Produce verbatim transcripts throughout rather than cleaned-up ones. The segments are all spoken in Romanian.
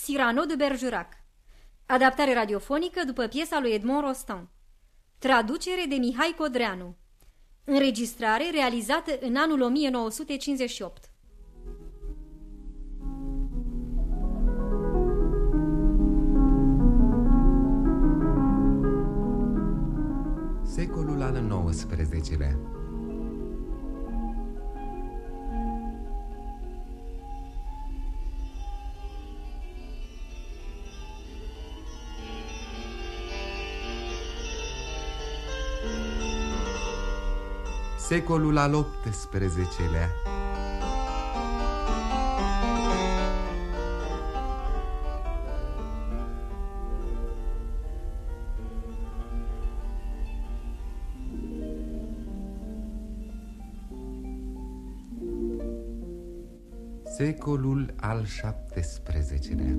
Cyrano de Bergerac. Adaptare radiofonică după piesa lui Edmond Rostand. Traducere de Mihai Codreanu. Înregistrare realizată în anul o mie nouă sute cincizeci și opt. Secolul al nouăsprezecelea. Secolul al optsprezecelea. Secolul al șaptesprezecelea.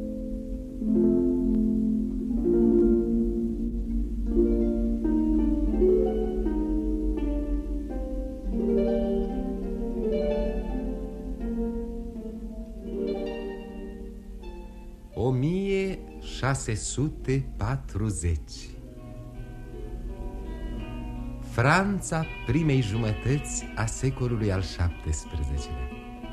o mie șase sute patruzeci. Franța primei jumătăți a secolului al șaptesprezecelea.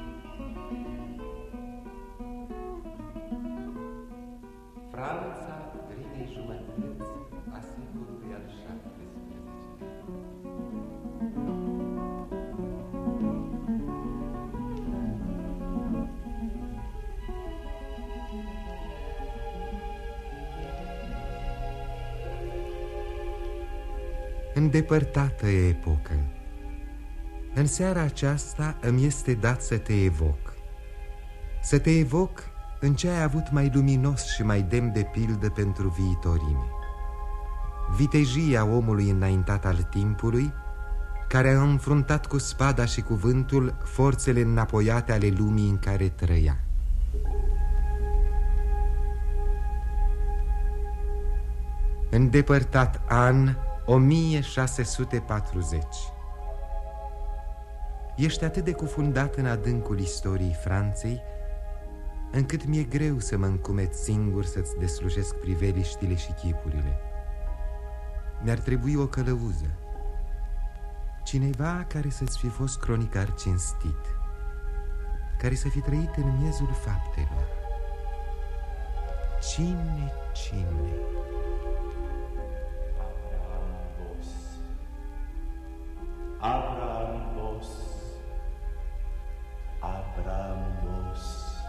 Franța primei jumătăți a secolului al șaptesprezecelea. Îndepărtată epocă, în seara aceasta îmi este dat să te evoc. Să te evoc în ce ai avut mai luminos și mai demn de pildă pentru viitorime. Vitejia omului înaintat al timpului, care a înfruntat cu spada și cuvântul forțele înapoiate ale lumii în care trăia. Îndepărtat an o mie șase sute patruzeci. Ești atât de cufundat în adâncul istoriei Franței, încât mi-e greu să mă încumet singur să-ți deslujesc priveliștile și chipurile. Mi-ar trebui o călăuză, cineva care să-ți fi fost cronicar cinstit, care să fi trăit în miezul faptelor. Cine, cine? Abraham Bos. Abraham Bos.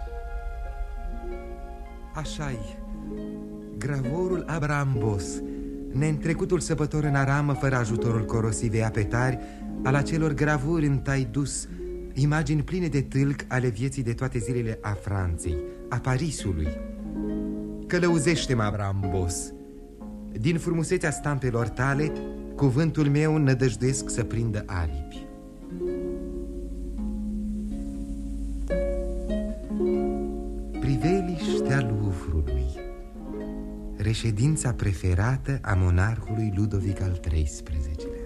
Așa-i, gravorul Abraham Bos, neîntrecutul săpător în aramă fără ajutorul corosivei apetari al acelor gravuri în taidus, imagini pline de tâlc ale vieții de toate zilele a Franței, a Parisului. Călăuzește-mă, Abraham Bos. Din frumusețea stampelor tale, cuvântul meu nădăjduiesc să prindă aripi. Priveliștea Luvrului, reședința preferată a monarhului Ludovic al treisprezecelea.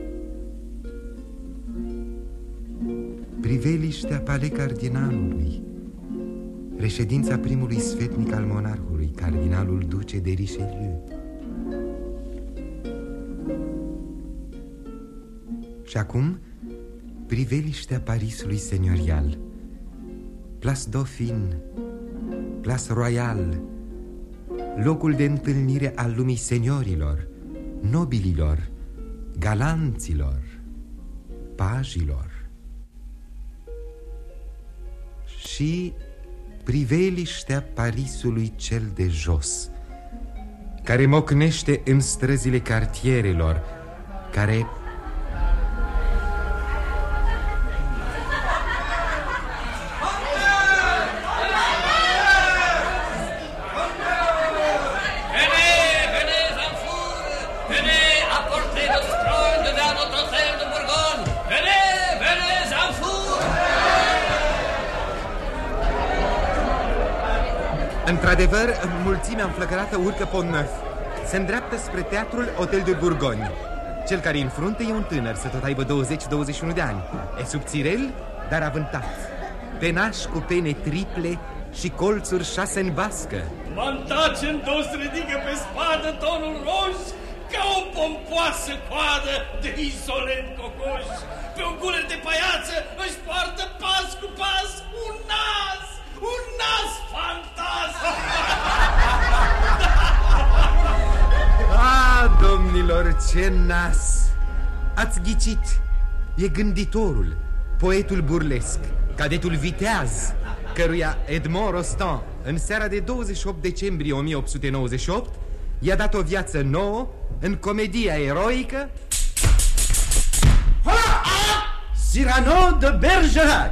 Priveliștea Palais Cardinalului, reședința primului sfetnic al monarhului, cardinalul duce de Richelieu. Și acum, priveliștea Parisului seniorial, Place Dauphine, Place Royale, locul de întâlnire al lumii seniorilor, nobililor, galanților, pajilor. Și priveliștea Parisului cel de jos, care mocnește în străzile cartierelor, care... Într-adevăr, mulțimea înflăcărată urcă Pont-Neuf. Se îndreaptă spre teatrul Hotel de Bourgogne. Cel care în frunte e un tânăr, să tot aibă douăzeci douăzeci și unu de ani. E subțirel, dar avântat, penaș cu pene triple și colțuri șase în bască. Mantacen dos ridică pe spadă tonul roș ca o pompoasă coadă de insolent cocoș. Pe un guler de paiață își poartă pas cu pas un nas, un nas fantastic. Ah, domnilor, ce nas! Ați ghicit, e gânditorul, poetul burlesc, cadetul viteaz, căruia Edmond Rostand, în seara de douăzeci și opt decembrie o mie opt sute nouăzeci și opt, i-a dat o viață nouă în comedia eroică Cyrano de Bergerac.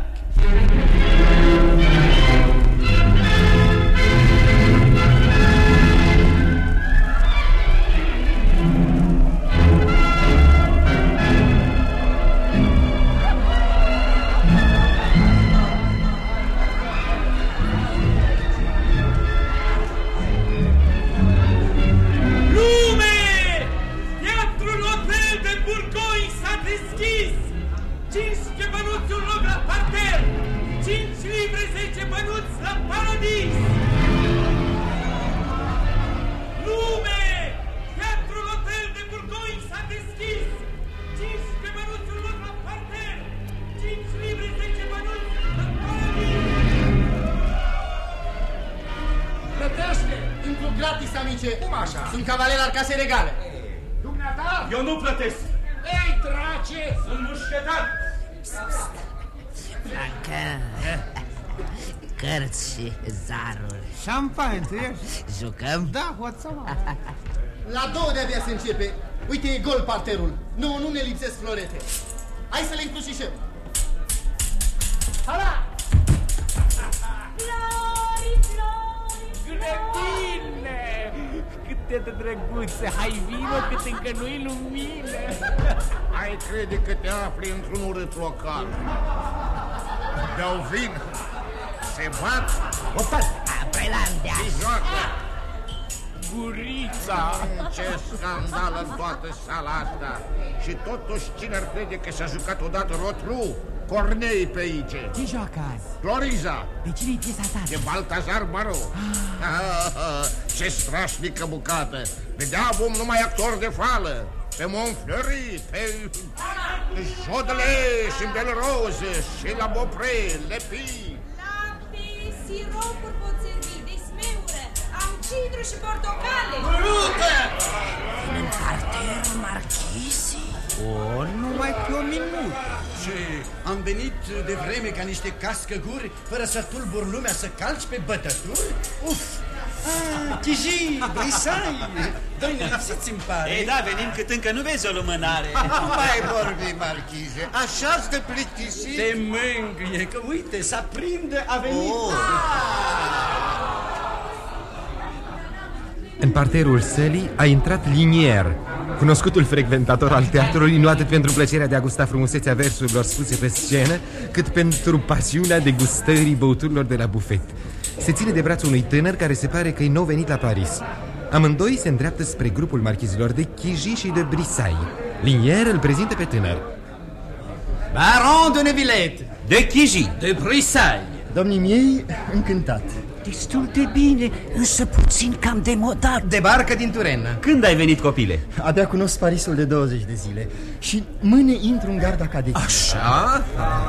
Sunt cavaler al casei regale. Dumneata? Eu nu plătesc. Ei, drace! Sunt mușchetar. Franca, cărți și zaruri. Șampanie, tu ești? Jucăm? Da, hoțăma. La două de-abia se începe. Uite, e gol parterul. Nu, nu ne lipsesc florete. Hai să le încrucișăm. Hala! Flori, flori, Grădine! Câte de drăguțe! Hai vino cât încă nu-i lumină! Ai crede că te afli într-un urât local. Beau vin, se bat, Opa! Prelandea! și joacă. Gurița! Ce scandal în toată sala asta. Și totuși cine ar crede că s-a jucat odată Rotru? Cornei pe aici. Ce joacă azi? Floriza. De cine-i piesa ta? De Baltazar Baro. Ah. Ce strașnică bucată. Vedeam numai actori de fală. Pe Montfleury, pe Jodelet și Belrose și la Beaupré, Lepi. Lapte, siropuri pot servi, desmeură, am cidru și portocale. În cartier marchizii? O, numai pe o minut. Și am venit de vreme ca niște cascăguri, fără să tulbur lumea, să calci pe bătături? Uf! Ah, Chiji, Brisai! Doi nelipsiți îmi pare. Ei, da, venim cât încă nu vezi o lumânare. Nu mai vorbi, marchize. Așa-ți de plictisit? Te mângâie, că uite, s-aprinde, a venit. Oh. În parterul sălii a intrat Linier, cunoscutul frecventator al teatrului, nu atât pentru plăcerea de a gusta frumusețea versurilor spuse pe scenă, cât pentru pasiunea degustării băuturilor de la bufet. Se ține de brațul unui tânăr care se pare că-i nou venit la Paris. Amândoi se îndreaptă spre grupul marchizilor de Chiji și de Brisai. Linier îl prezintă pe tânăr. Baron de Nevillet, De Chiji. de Brisai. Domnii miei, încântat. Destul de bine, însă puțin cam demodat. Debarcă din Turena. Când ai venit, copile? Abia cunosc Parisul de douăzeci de zile și mâine intru în garda cadeții. Așa?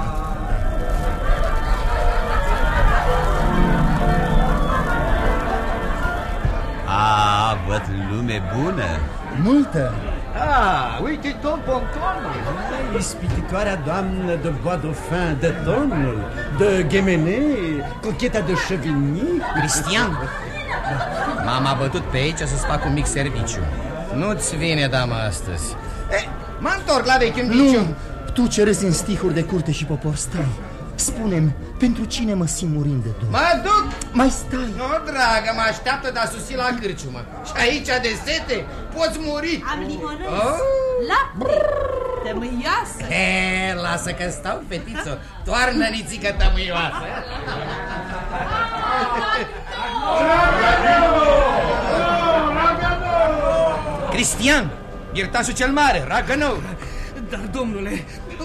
A, văd lume bună. Multă. Ah, uite tot bontonul. Ispititoarea doamnă de Bois Dauphin, de Tonul, de Ghemenet, cocheta de Chevigny. Cristian, m-am bătut pe aici să-ți fac un mic serviciu. Nu-ți vine, dama, astăzi. Eh, mă întorc la vechiul diciu. Tu cerezi în stihuri de curte și popor, stai. Spune-mi, pentru cine mă simt murind de dor? Mă duc! Mai stai. Nu, dragă, mă așteaptă de a susi la cârciumă. Și aici de sete poți muri. Am limonăzi, Oh. lapte, tămâioasă. E, lasă că stau, fetițo. Toarnă nițică tămâioasă. Cristian, iertașul cel mare, Raganău. Dar, domnule,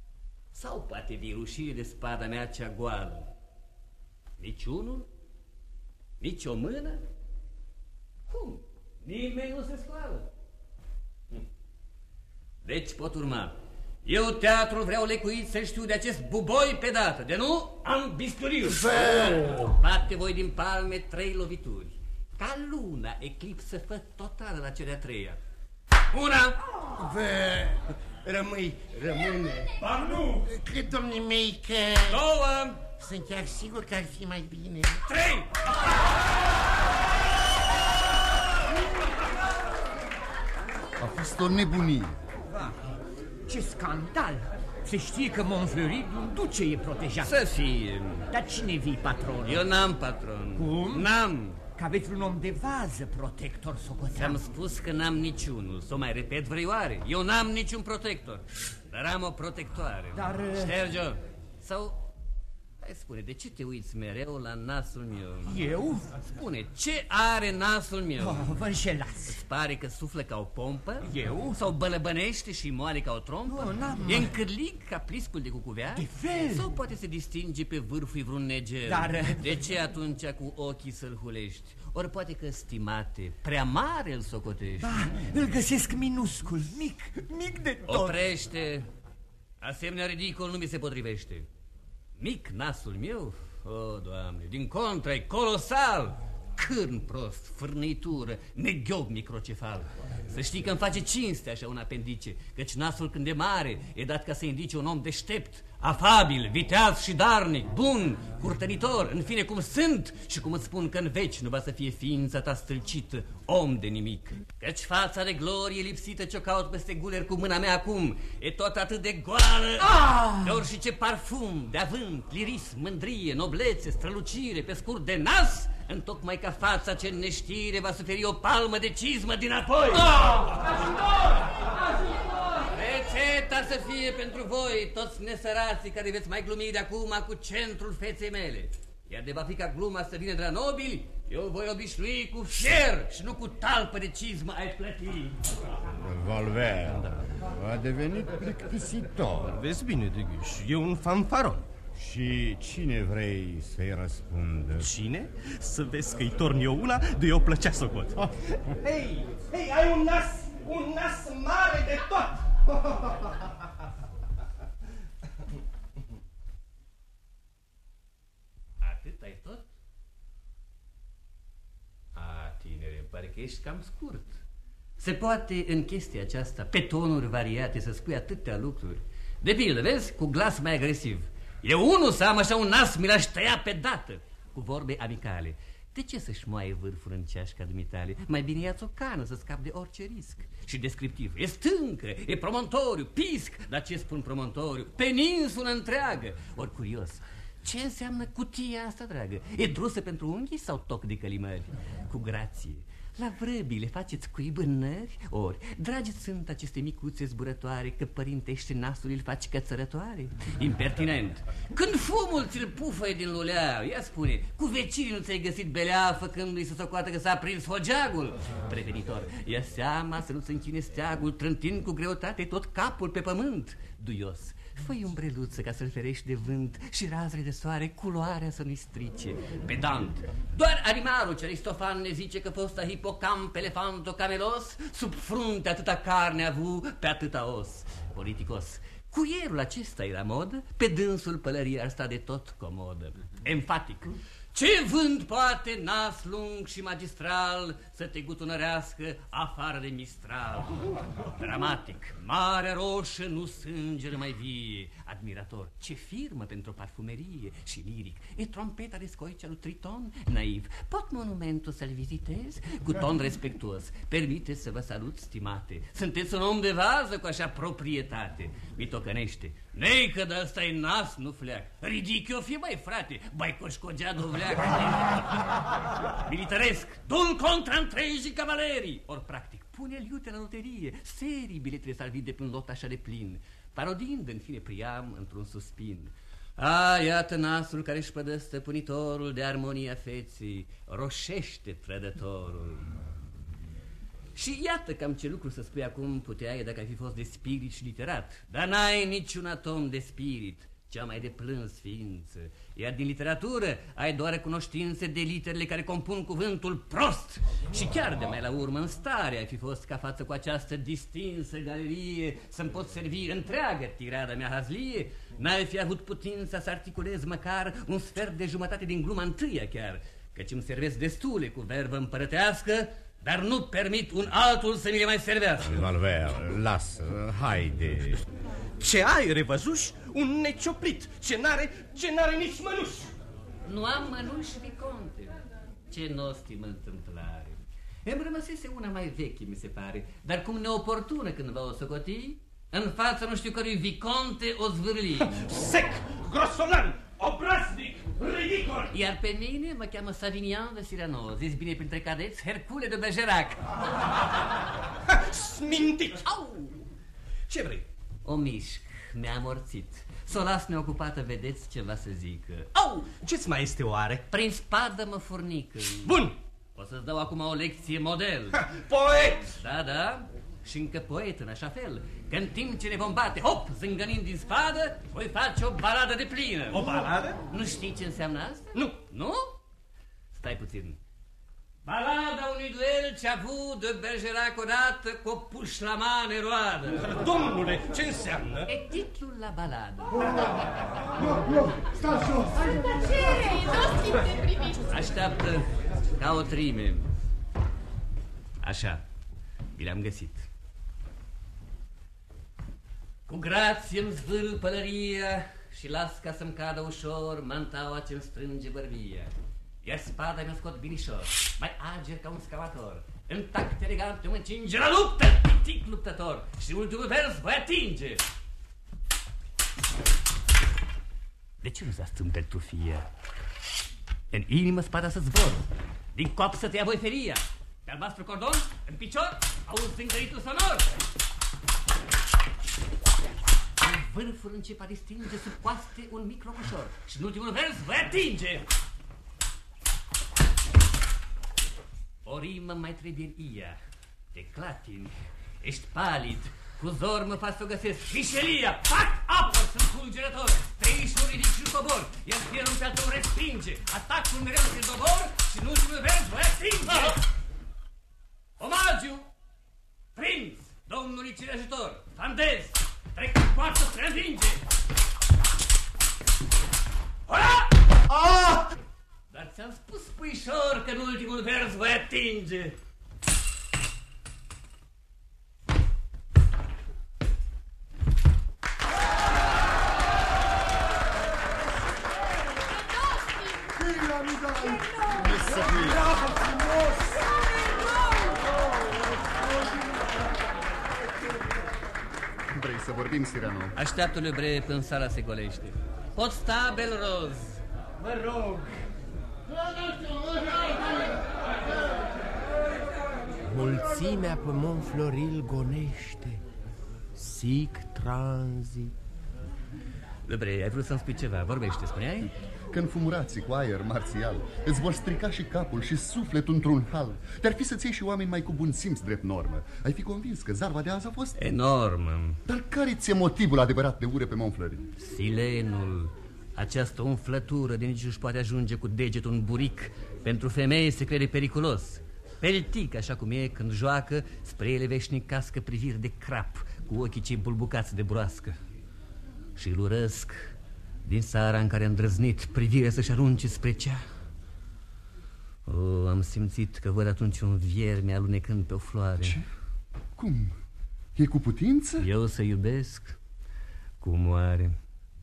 Sau poate de rușine de spada mea cea goală? Niciunul? Nici o mână? Cum? Nimeni nu se scoală. Deci pot urma. Eu teatrul vreau lecuit să știu de acest buboi pe dată. De nu, am bisturiu. Bate voi din palme trei lovituri. Ca luna eclipsă fă totală la cea de-a treia. Una! Vă, rămâi, rămâne. Ba nu! Cât, domnii mei, că... Două! Sunt chiar sigur că ar fi mai bine. Trei! A fost o nebunie. Da. Ce scandal! Se știe că Montfleury duce e protejat. Să fie. Dar cine vii patron? Eu n-am patron. Cum? N-am. Că aveți un om de vază protector, socoteam. Ți-am spus că n-am niciunul. Să o mai repet vrăioare. Eu n-am niciun protector. Dar am o protectoare. Dar... Șterge-o. Sau... Hai spune, de ce te uiți mereu la nasul meu? Eu? Spune, ce are nasul meu? Oh, vă înșelați. Îți pare că suflă ca o pompă? Eu? Sau bălăbănește și moare ca o trompă? Nu, n-am... E încârlig ca pliscul de cucuvea? De fel! Sau poate se distinge pe vârful vreun neger? Dar... De ce atunci cu ochii să-l hulești? Ori poate că, stimate, prea mare îl socotești? Da, îl găsesc minuscul, mic, mic de tot. Oprește! Asemenea ridicol nu mi se potrivește. Mic nasul meu? O, Doamne, din contră, e colosal! Cârn prost, fârnitură, neghiog microcefal. Să știi că îmi face cinste așa un apendice, căci nasul când e mare e dat ca să indice un om deștept, afabil, viteaz și darnic, bun, curtenitor, în fine cum sunt și cum îți spun că în veci nu va să fie ființa ta stâlcită, om de nimic. Căci fața de glorie lipsită ce-o caut peste guler cu mâna mea acum e tot atât de goală, ah! de orice parfum, de avânt, lirism, mândrie, noblețe, strălucire, pe scurt de nas, întocmai ca fața ce în neștire va suferi o palmă de cizmă dinapoi. Ah! Ajutor! Ajutor! Rețeta să fie pentru voi, toți nesărații care veți mai glumi de acum cu centrul feței mele. Iar de va fi ca gluma să vină de la nobili, eu voi obișnui cu fier și nu cu talpă de cizmă ai plătii. Volver, a devenit plictisitor. Vezi bine, Deghiș, e un fanfaron. Și cine vrei să-i răspundă? Cine? Să vezi că-i torn eu una de eu plăcea socot. Hei, hei, ai un nas, un nas mare de tot! Atât ai tot? A, tinere, pare că ești cam scurt. Se poate în chestia aceasta, pe tonuri variate, să spui atâtea lucruri. De pildă, vezi, cu glas mai agresiv. Eu unul să am așa un nas, mi l-aș tăia pe dată, cu vorbe amicale. De ce să-și moaie vârful în ceașca dumitale? Mai bine ia-ți o cană să scapi de orice risc. Și descriptiv, e stâncă, e promontoriu, pisc. Dar ce spun promontoriu? Peninsulă întreagă. Ori curios, ce înseamnă cutia asta, dragă? E drusă pentru unghii sau toc de călimări? Cu grație. La vrăbii le faceți cuibânări? Ori, dragi sunt aceste micuțe zburătoare, că părintește nasul îl faci cățărătoare? Impertinent! Când fumul ți-l pufăie din lulea, ia spune, cu vecinii nu ți-ai găsit belea, făcându-i să socoată că s-a prins fogeagul? Prevenitor, ia seama să nu-ți închine steagul, trântind cu greutate tot capul pe pământ. Duios, fă-i umbreluță ca să-l ferești de vânt și razele de soare culoarea să nu-i strice. Pedant, doar animalul ce Aristofan ne zice că fosta hipocamp, elefanto, camelos, sub frunte atâta carne avu, pe atâta os. Politicos, cuierul acesta e la modă, pe dânsul pălărie ar sta de tot comodă. Emfatic, ce vânt poate nas lung și magistral să te gutunărească afară de mistral? Dramatic, Marea Roșă nu sângeră mai vie. Admirator, ce firmă pentru parfumerie. Și liric, e trompeta de scoicea lui Triton. Naiv, pot monumentul să-l vizitez? Cu ton respectuos, permiteți să vă salut, stimate. Sunteți un om de vază cu așa proprietate. Mitocănește, nei că de ăsta e nas, nu fleac. Ridic eu fie, mai frate, bai coșcogea nu vleac. Militaresc, dul contra întregi cavalerii. Or practic, pune-l iute la loterie, serii biletele salvite de pe un lot așa de plin, parodiind în fine Priam într-un suspin. A, iată nasul care își pădă stăpânitorul de armonia feții, roșește trădătorul. Și iată cam ce lucru să spui acum puteai dacă ai fi fost de spirit și literat. Dar n-ai niciun atom de spirit, cea mai de plâns ființă. Iar din literatură ai doar cunoștințe de literele care compun cuvântul prost. Și chiar de mai la urmă în stare ai fi fost ca față cu această distinsă galerie să-mi poți servi întreagă tirada mea hazlie, n-ai fi avut putința să articulezi măcar un sfert de jumătate din gluma întâia chiar, căci îmi servesc destule cu verbă împărătească, dar nu permit un altul să mi le mai servească. Valver, lasă, haide. Ce aere, văzuși? Un necioplit, ce n-are, ce n-are nici mănuși. Nu am mănuși, Viconte. Ce nostimă întâmplare. Îmi rămăsese una mai veche, mi se pare, dar cum neoportună cândva o socoti, în fața nu știu cărui Viconte o zvârli. Sec, grosolan, obraznic, ridicol. Iar pe mine mă cheamă Savignan de Cyrano, zis bine printre cadeți, Hercule de Bergerac. Smintit. Au! Ce vrei? O mișc, mi-a amorțit. S-o las neocupată, vedeți ceva să zică. Au! Ce-ți mai este oare? Prin spadă mă furnică. Bun! O să-ți dau acum o lecție model. Ha, poet! Da, da, și încă poet în așa fel că în timp ce ne vom bate, hop, zângănind din spadă, voi face o baladă de plină. O baladă? Nu știi ce înseamnă asta? Nu. Nu? Stai puțin. Balada unui duel ce-a avut de Bergerac odată cu o pușlamană eroadă. Domnule, ce înseamnă? E titlul la baladă. Stai jos! Așteaptă ca o trime. Așa, vi le-am găsit. Cu grație îmi zvârl pălăria și las ca să-mi cadă ușor mantaua ce-mi strânge bărbia. Iar spada mi-o scot binișor, mai ager ca un scavator. În tact elegant mă încinge la luptă, pitic luptător. Și ultimul vers voi atinge. De ce nu zastâmpel tu fie? În inimă spada să zbor, din coap să te ia voi feria. Pe albastru cordon, în picior, auzi zângăritul sonor. În vârful încep a distinge sub coaste un mic rocoșor. Și în ultimul vers voi atinge. O rimă mai trebuie ia. Te clatini, ești palid, cu zor mă faci să o găsesc. Mișelia, pac, apăr, sunt fulgerător. Trei și ridic și cobor, iar fierul pe-al tău respinge. Atacul mereu se dobor și în ultimul vers voi atinge. Omagiu, prinț, domnului cireajutor, fandez, trec în poartă spre învinge. Ora! Ah! Dar ți-am spus, puișor, că în ultimul vers voi atinge. Vrei să vorbim, Cyrano? Așteaptă-l, bre, până sala se golește. Pot sta, Belroz? Vă rog. Mulțimea pe Montfloril gonește, sic tranzit. Lebre, ai vrut să-mi spui ceva, vorbește, spuneai? Când fumurații cu aer marțial îți vor strica și capul și sufletul într-un hal. Te-ar fi să-ți iei și oameni mai cu bun simț drept normă. Ai fi convins că zarva de azi a fost enormă. Dar care ți-e motivul adevărat de ură pe Montfloril? Silenul. Această umflătură de nici nu-și poate ajunge cu degetul în buric. Pentru femeie se crede periculos. Peltic, așa cum e, când joacă, spre ele veșnic cască priviri de crap, cu ochii cei bulbucați de broască. Și îl urăsc din seara în care a îndrăznit privirea să-și arunce spre cea. O, am simțit că văd atunci un vierme alunecând pe o floare. Ce? Cum? E cu putință? Eu să iubesc? Cum oare?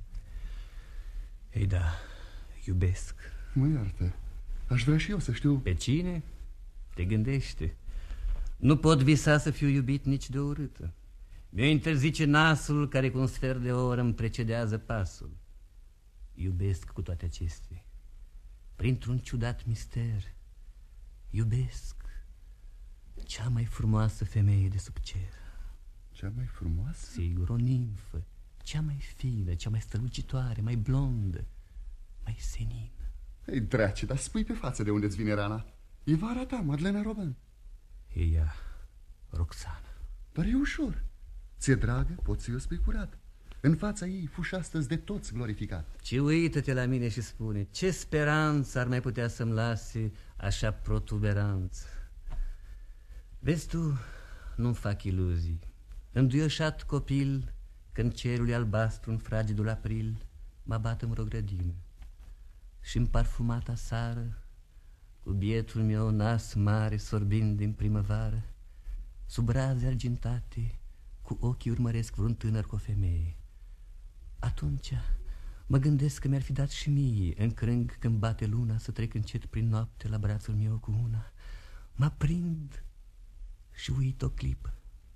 Ei da, iubesc. Mă iartă, aș vrea și eu să știu. Pe cine? Te gândește. Nu pot visa să fiu iubit nici de o urâtă. Mi-o interzice nasul care cu un sfert de oră îmi precedează pasul. Iubesc cu toate acestea, printr-un ciudat mister. Iubesc cea mai frumoasă femeie de sub cer. Cea mai frumoasă? Sigur, o nimfă. Cea mai fină, cea mai strălucitoare, mai blondă, mai senină. Ei, drace, dar spui pe față de unde-ți vine rana. E vara ta, Madlena Robin. E ea, Roxana. Dar e ușor. Ți-e dragă, poți să-i o spui curat. În fața ei fuși astăzi de toți glorificat. Ci uită-te la mine și spune, ce speranță ar mai putea să-mi lase așa protuberanță? Vezi tu, nu-mi fac iluzii. Înduioșat copil, când cerul e albastru în fragedul april, mă bat în vreo grădină și-n parfumata sară, cu bietul meu nas mare sorbind din primăvară, sub raze argintate, cu ochii urmăresc vreun tânăr cu o femeie. Atunci mă gândesc că mi-ar fi dat și mie, în crâng când bate luna, să trec încet prin noapte la brațul meu cu una. Mă prind și uit o clipă.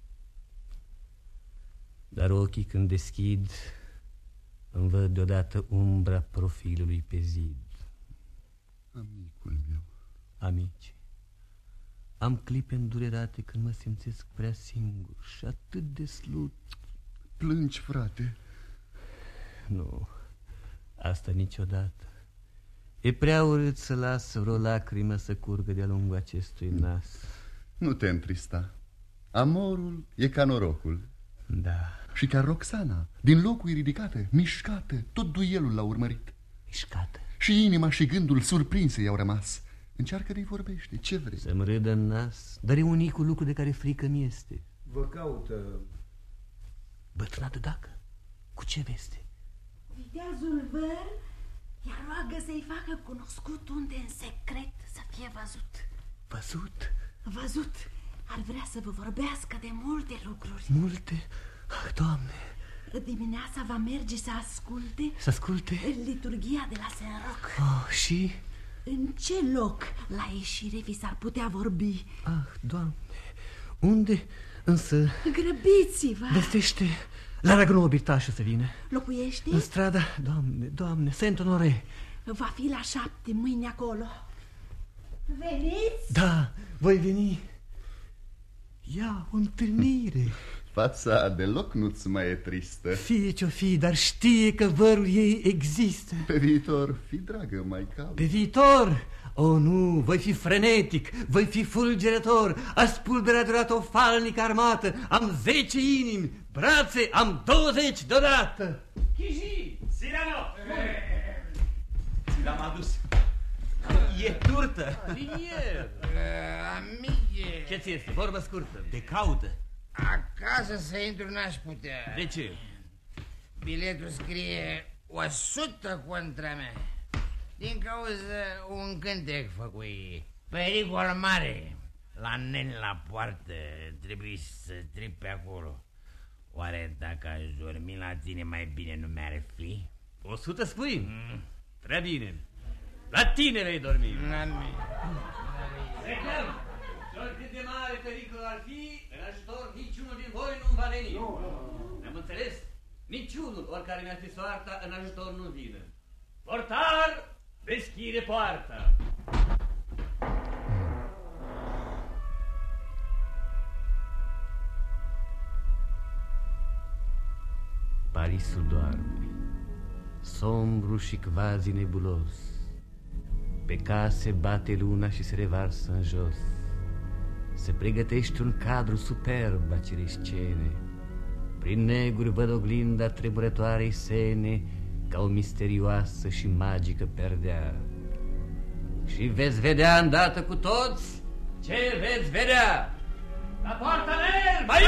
Dar ochii când deschid, îmi văd deodată umbra profilului pe zid. Amicul meu. Amici, am clipe îndurerate când mă simțesc prea singur și atât de slut. Plângi, frate? Nu, asta niciodată. E prea urât să las vreo lacrimă să curgă de-a lungul acestui nas. Nu te întrista. Amorul e ca norocul. Da. Și ca Roxana, din locul ridicată, mișcată, tot duelul l-a urmărit. Mișcată. Și inima și gândul surprinse i-au rămas. Încearcă de-i vorbește, ce vrei? Să-mi râdă în nas, dar e unicul lucru de care frică-mi este. Vă caută... Bătrâna de dacă? Cu ce veste? Viteazul Zulver, iar roagă să-i facă cunoscut unde în secret să fie văzut. Văzut? Văzut. Ar vrea să vă vorbească de multe lucruri. Multe? Ah, Doamne! Dimineața va merge să asculte... Să asculte? Liturghia de la Saint-Roch. Oh, și? În ce loc la ieșire vi s-ar putea vorbi? Ah, Doamne! Unde însă... Grăbiți-vă! Vestește la Raguenau Birtașă să vină. Locuiește? În strada, Doamne, Doamne, Saint-Honoré. Va fi la șapte mâine acolo. Veniți? Da, voi veni. Ia o întâlnire. Fața deloc nu-ți mai e tristă. Fie ce-o fi, dar știe că vărul ei există. Pe viitor, fi dragă, mai calm. Pe viitor? Oh, nu, voi fi frenetic, voi fi fulgerător. Aș spulbera deodată o falnică armată. Am zece inimi, brațe, am douăzeci deodată. Chiji, Sirano! Ți l-am adus. E turtă. Linier. Amice. Ce ți este? Vorbă scurtă. Te caută. Acasă să intru n-aș putea. De ce? Biletul scrie o sută contra mea. Din cauza un cântec făcui. Pericol mare. La nen la poartă. Trebuie să trec pe acolo. Oare dacă aș dormi la tine mai bine nu mi-ar fi? O sută spui? Mm. Prea bine. La tine vei dormi. La mine. Plecăm. Și oricât de mare pericol ar fi, în ajutor niciunul din voi nu va veni. Ne-am înțeles? Niciunul, oricare mi-ar fi soarta, în ajutor nu vină. Portar, deschide poarta. Parisul doarme, sombru și quasi nebulos. Pe case bate luna și se revarsă în jos. Se pregătește un cadru superb acelei scene. Prin neguri văd oglinda tremurătoarei sene, ca o misterioasă și magică perdea. Și veți vedea îndată cu toți ce veți vedea. La poarta Nel! Mai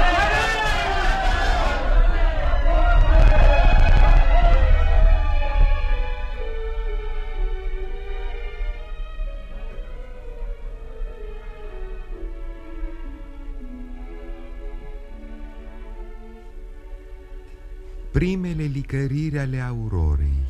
Primele licăriri ale aurorei.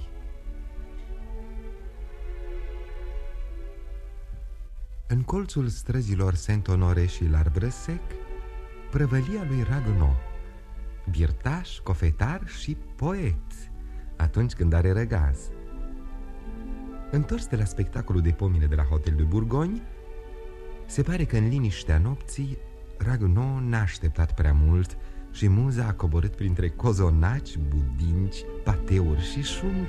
În colțul străzilor Saint-Honoré și l'Arbre Sec, prăvălia lui Raguenau, birtaș, cofetar și poet, atunci când are răgaz. Întors de la spectacolul de pomine de la Hotel de Bourgogne, se pare că în liniștea nopții Raguenau n-a așteptat prea mult și muza a coborât printre cozonaci, budinci, pateuri și șunci,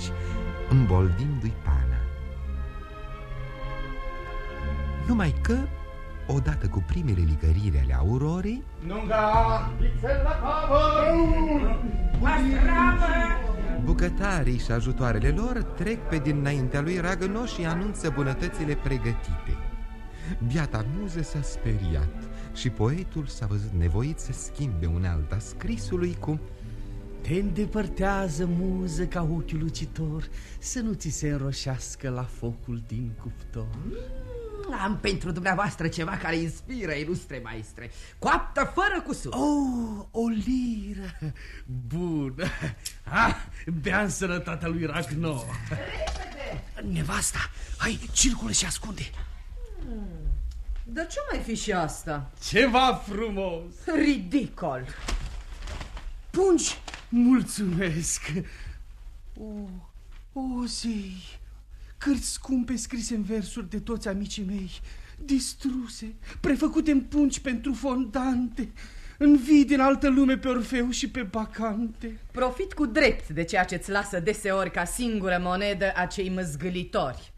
îmboldindu-i pana. Numai că odată cu primele licăriri ale aurorei, Nunga, pixel la capă! bucătarii și ajutoarele lor trec pe dinaintea lui Ragănoș și anunță bunătățile pregătite. Biata muză s-a speriat și poetul s-a văzut nevoit să schimbe unealta scrisului cu: te îndepărtează, muză, ca ochiul lucitor, să nu ți se înroșească la focul din cuptor. Am pentru dumneavoastră ceva care inspiră, ilustre maestre. Coaptă fără cusur. Oh, o liră! Bun! Ah, bea în sănătatea lui Ragno. Nevasta, hai, circulă și ascunde. Hmm. Dar ce mai fi și asta? Ceva frumos! Ridicol! Pungi! Mulțumesc! O, o zei! Cărți scumpe scrise în versuri de toți amicii mei, distruse, prefăcute în pungi pentru fondante, învii din altă lume pe Orfeu și pe Bacante. Profit cu drept de ceea ce-ți lasă deseori ca singură monedă acei măzgâlitori.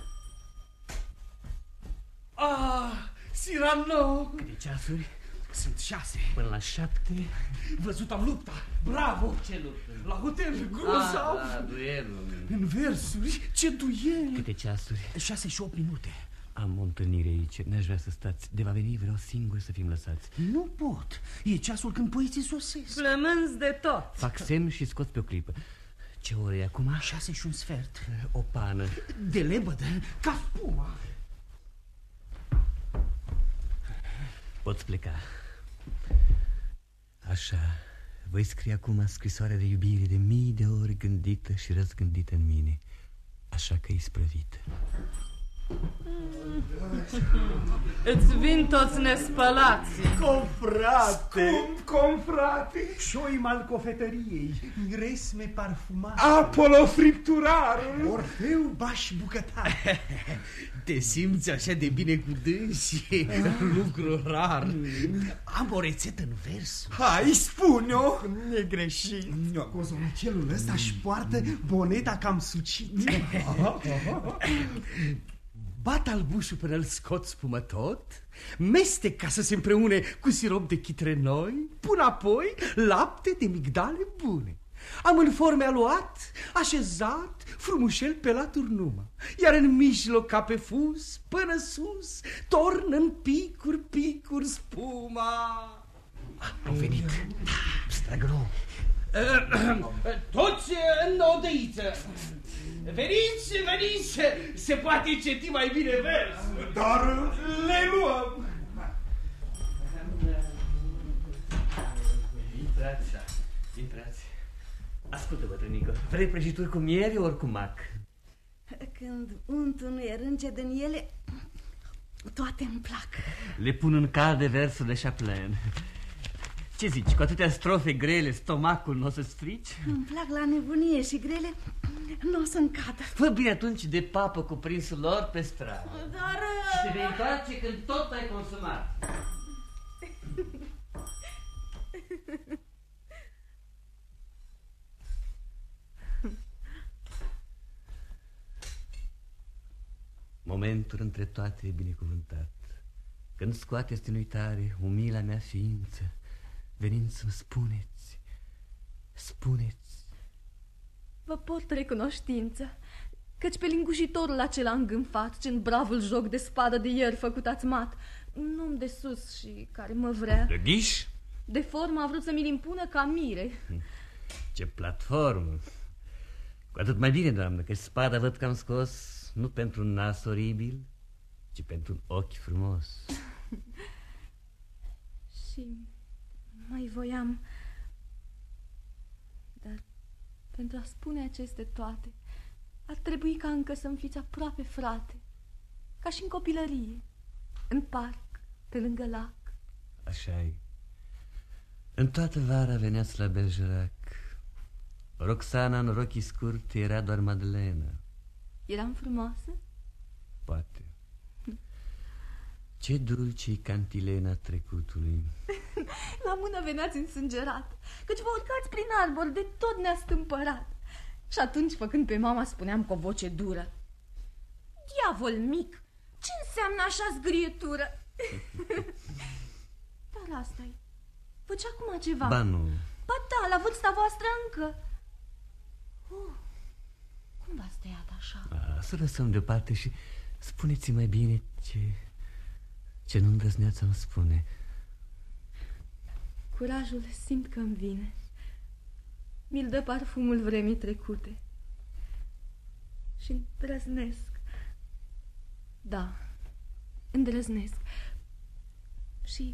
Ah, Cyrano! Câte ceasuri? Sunt șase. Până la șapte. Văzut am lupta. Bravo! Ce luptă? La hotel, grozav. Ah, la duelul. În versuri, ce duel. Câte ceasuri? Șase și opt minute. Am o întâlnire aici, n-aș vrea să stați. De va veni, vreau singur să fim lăsați. Nu pot, e ceasul când poeții sosesc. Flămânzi de tot. Fac semn și scot pe o clipă. Ce oră e acum? Șase și un sfert. O pană. De lebădă, ca spuma. Poți pleca. Așa, voi scrie acum scrisoarea de iubire de mii de ori gândită și răzgândită în mine, așa că isprăvită. Îți vin toți nespălații. Confrate! Scump confrate! Șoim al cofetăriei, miresme parfumate, Apollo fripturarul, Orfeu baș bucătar. Te simți așa de bine cu dânsi? Lucru rar. Am o rețetă în vers. Hai, spune-o! Negreșit. Cozonicelul ăsta își poartă boneta cam sucit. Bat albușul până îl scot spumătot, mestec ca să se împreune cu sirop de chitrenoi, pun apoi lapte de migdale bune. Am în forme aluat, așezat, frumușel pe laturi numai, iar în mijloc ca pe fus, până sus, torn în picuri, picuri spuma. Au venit. Stragro. Toți în odăiță. Veniți, veniți, se poate înceti mai bine vers. Dar le luăm. Intrați, intrați. Ascultă, bătrânică, vrei prăjituri cu miere ori cu mac? Când untul nu e rânce din ele, toate îmi plac. Le pun în cald de versul de Chapelain. Ce zici, cu atâtea strofe grele, stomacul nu o să strici? Îmi plac la nebunie și grele, nu o să-mi cadă. Fă bine atunci de papă cu prinsul lor pe stradă. Dar... Și te vei întoarce când tot ai consumat. Momentul între toate e binecuvântat, când scoateți în uitare umila mea ființă, venind să-mi spuneți, spuneți. Vă pot recunoștință, căci pe lingușitorul acela îngânfat, ce-n bravul joc de spadă de ieri făcut ați mat, un om de sus și care mă vrea. De ghiș? De formă a vrut să mi-l impună ca mire. Ce platformă! Cu atât mai bine, doamnă, că spada văd că am scos nu pentru un nas oribil, ci pentru un ochi frumos. Și mai voiam, dar pentru a spune aceste toate, ar trebui ca încă să-mi fiți aproape frate, ca și în copilărie, în parc, pe lângă lac. Așa-i. În toată vara veneați la Bergerac. Roxana în rochii scurte era doar Madalena. Eram frumoasă? Poate. Ce dulce-i cantilena trecutului. La mână veneați însângerat, căci vă urcați prin arbor, de tot ne-a stâmpărat. Și atunci, făcând pe mama, spuneam cu o voce dură: diavol mic, ce înseamnă așa zgrietură? Dar asta-i. Făcea acum ceva. Ba nu. Ba da, la vârsta voastră încă. Oh, cum v-ați tăiat așa? A, să lăsăm deoparte și spuneți mai bine ce, ce nu îndrăzneați să-mi spune. Curajul simt că îmi vine. Mi-l dă parfumul vremii trecute. Și îndrăznesc. Da, îndrăznesc. Și...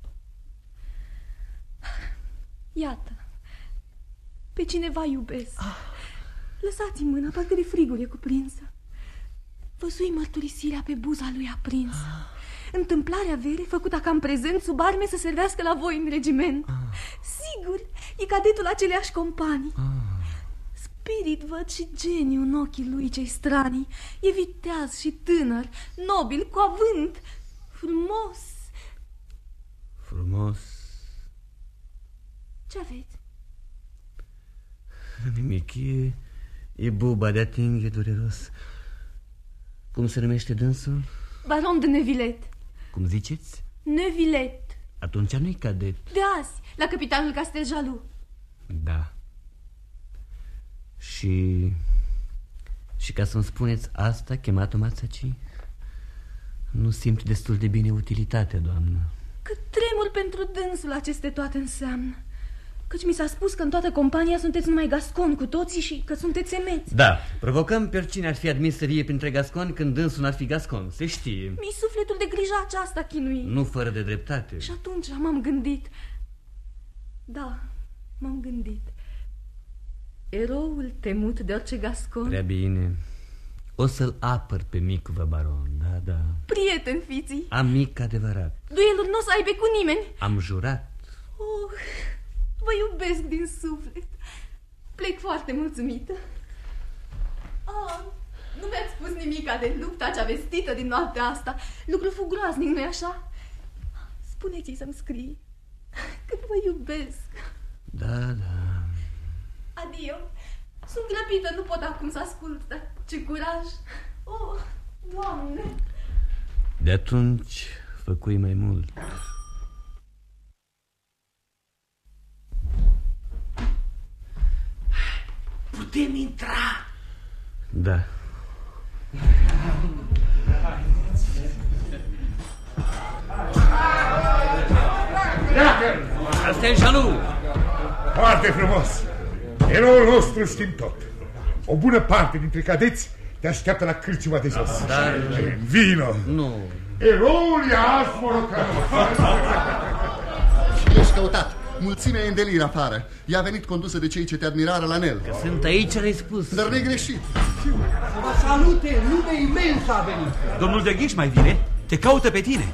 iată, pe cineva iubesc. Ah. Lăsați-mi mâna, parcă de frigul e cuprinsă. Văzui mărturisirea pe buza lui aprins. Ah. Întâmplarea vere făcută ca în prezent sub arme să servească la voi în regiment. Ah. Sigur, e cadetul aceleași companii. Ah. Spirit văd și geniu în ochii lui cei stranii. E viteaz și tânăr, nobil, cu avânt, frumos. Frumos? Ce aveți? Nimic, e, e buba de atinghe dureros. Cum se numește dânsul? Baron de Nevillet. Cum ziceți? Nevillet. Atunci nu-i cadet. De azi, la capitanul Casteljalou. Da. Și... și ca să-mi spuneți asta, chemat-o Mațaci? Nu simt destul de bine utilitatea, doamnă. Cât tremur pentru dânsul aceste toate înseamnă. Căci mi s-a spus că în toată compania sunteți numai gasconi cu toții și că sunteți emeți. Da, provocăm pe oricine ar fi admis să vie printre gasconi când dânsul n-ar fi gascon, se știe. Mi-i sufletul de grija aceasta chinui. Nu fără de dreptate. Și atunci m-am gândit. Da, m-am gândit. Eroul temut de orice gascon. Prea bine. O să-l apăr pe micul vă baron, da, da. Prieten fiții. Amic adevărat. Duelul nu o să aibă cu nimeni. Am jurat. Oh, vă iubesc din suflet. Plec foarte mulțumită. Ah, nu mi-ați spus nimica de lupta cea vestită din noaptea asta. Lucru fu groaznic, nu-i așa? Spuneți-i să-mi scrie cât vă iubesc. Da, da. Adio. Sunt grăbită, nu pot acum să ascult, dar ce curaj. Oh, Doamne. De atunci făcui mai mult. Putem intra? Da. Casteljalou! Foarte frumos! Eroul nostru știm tot. O bună parte dintre cadeți te așteaptă la cârciuma de jos. Dar... vino! Nu. Eroul e azi morocanul. Și ești căutat. Mulțimea e în delir afară. Ea a venit condusă de cei ce te admirară la Nel. Că sunt aici, le-ai spus. Dar ne-ai greșit. Vă salute, nume imens a venit. Domnul de Ghiș mai vine? Te caută pe tine.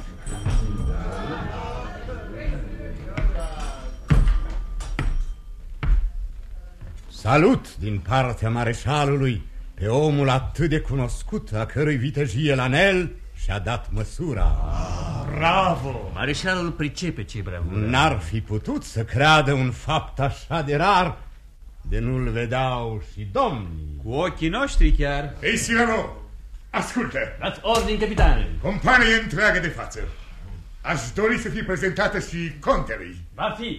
Salut din partea mareșalului pe omul atât de cunoscut, a cărui vitejie la Nel și-a dat măsura. Bravo! Mareșalul pricepe ce-i bravură. N-ar fi putut să creadă un fapt așa de rar de nu-l vedeau și domnii. Cu ochii noștri chiar. Ei, Cyrano, ascultă! Dați ordine, capitane. Companie întreagă de față. Aș dori să fie prezentată și contelui. Va fi.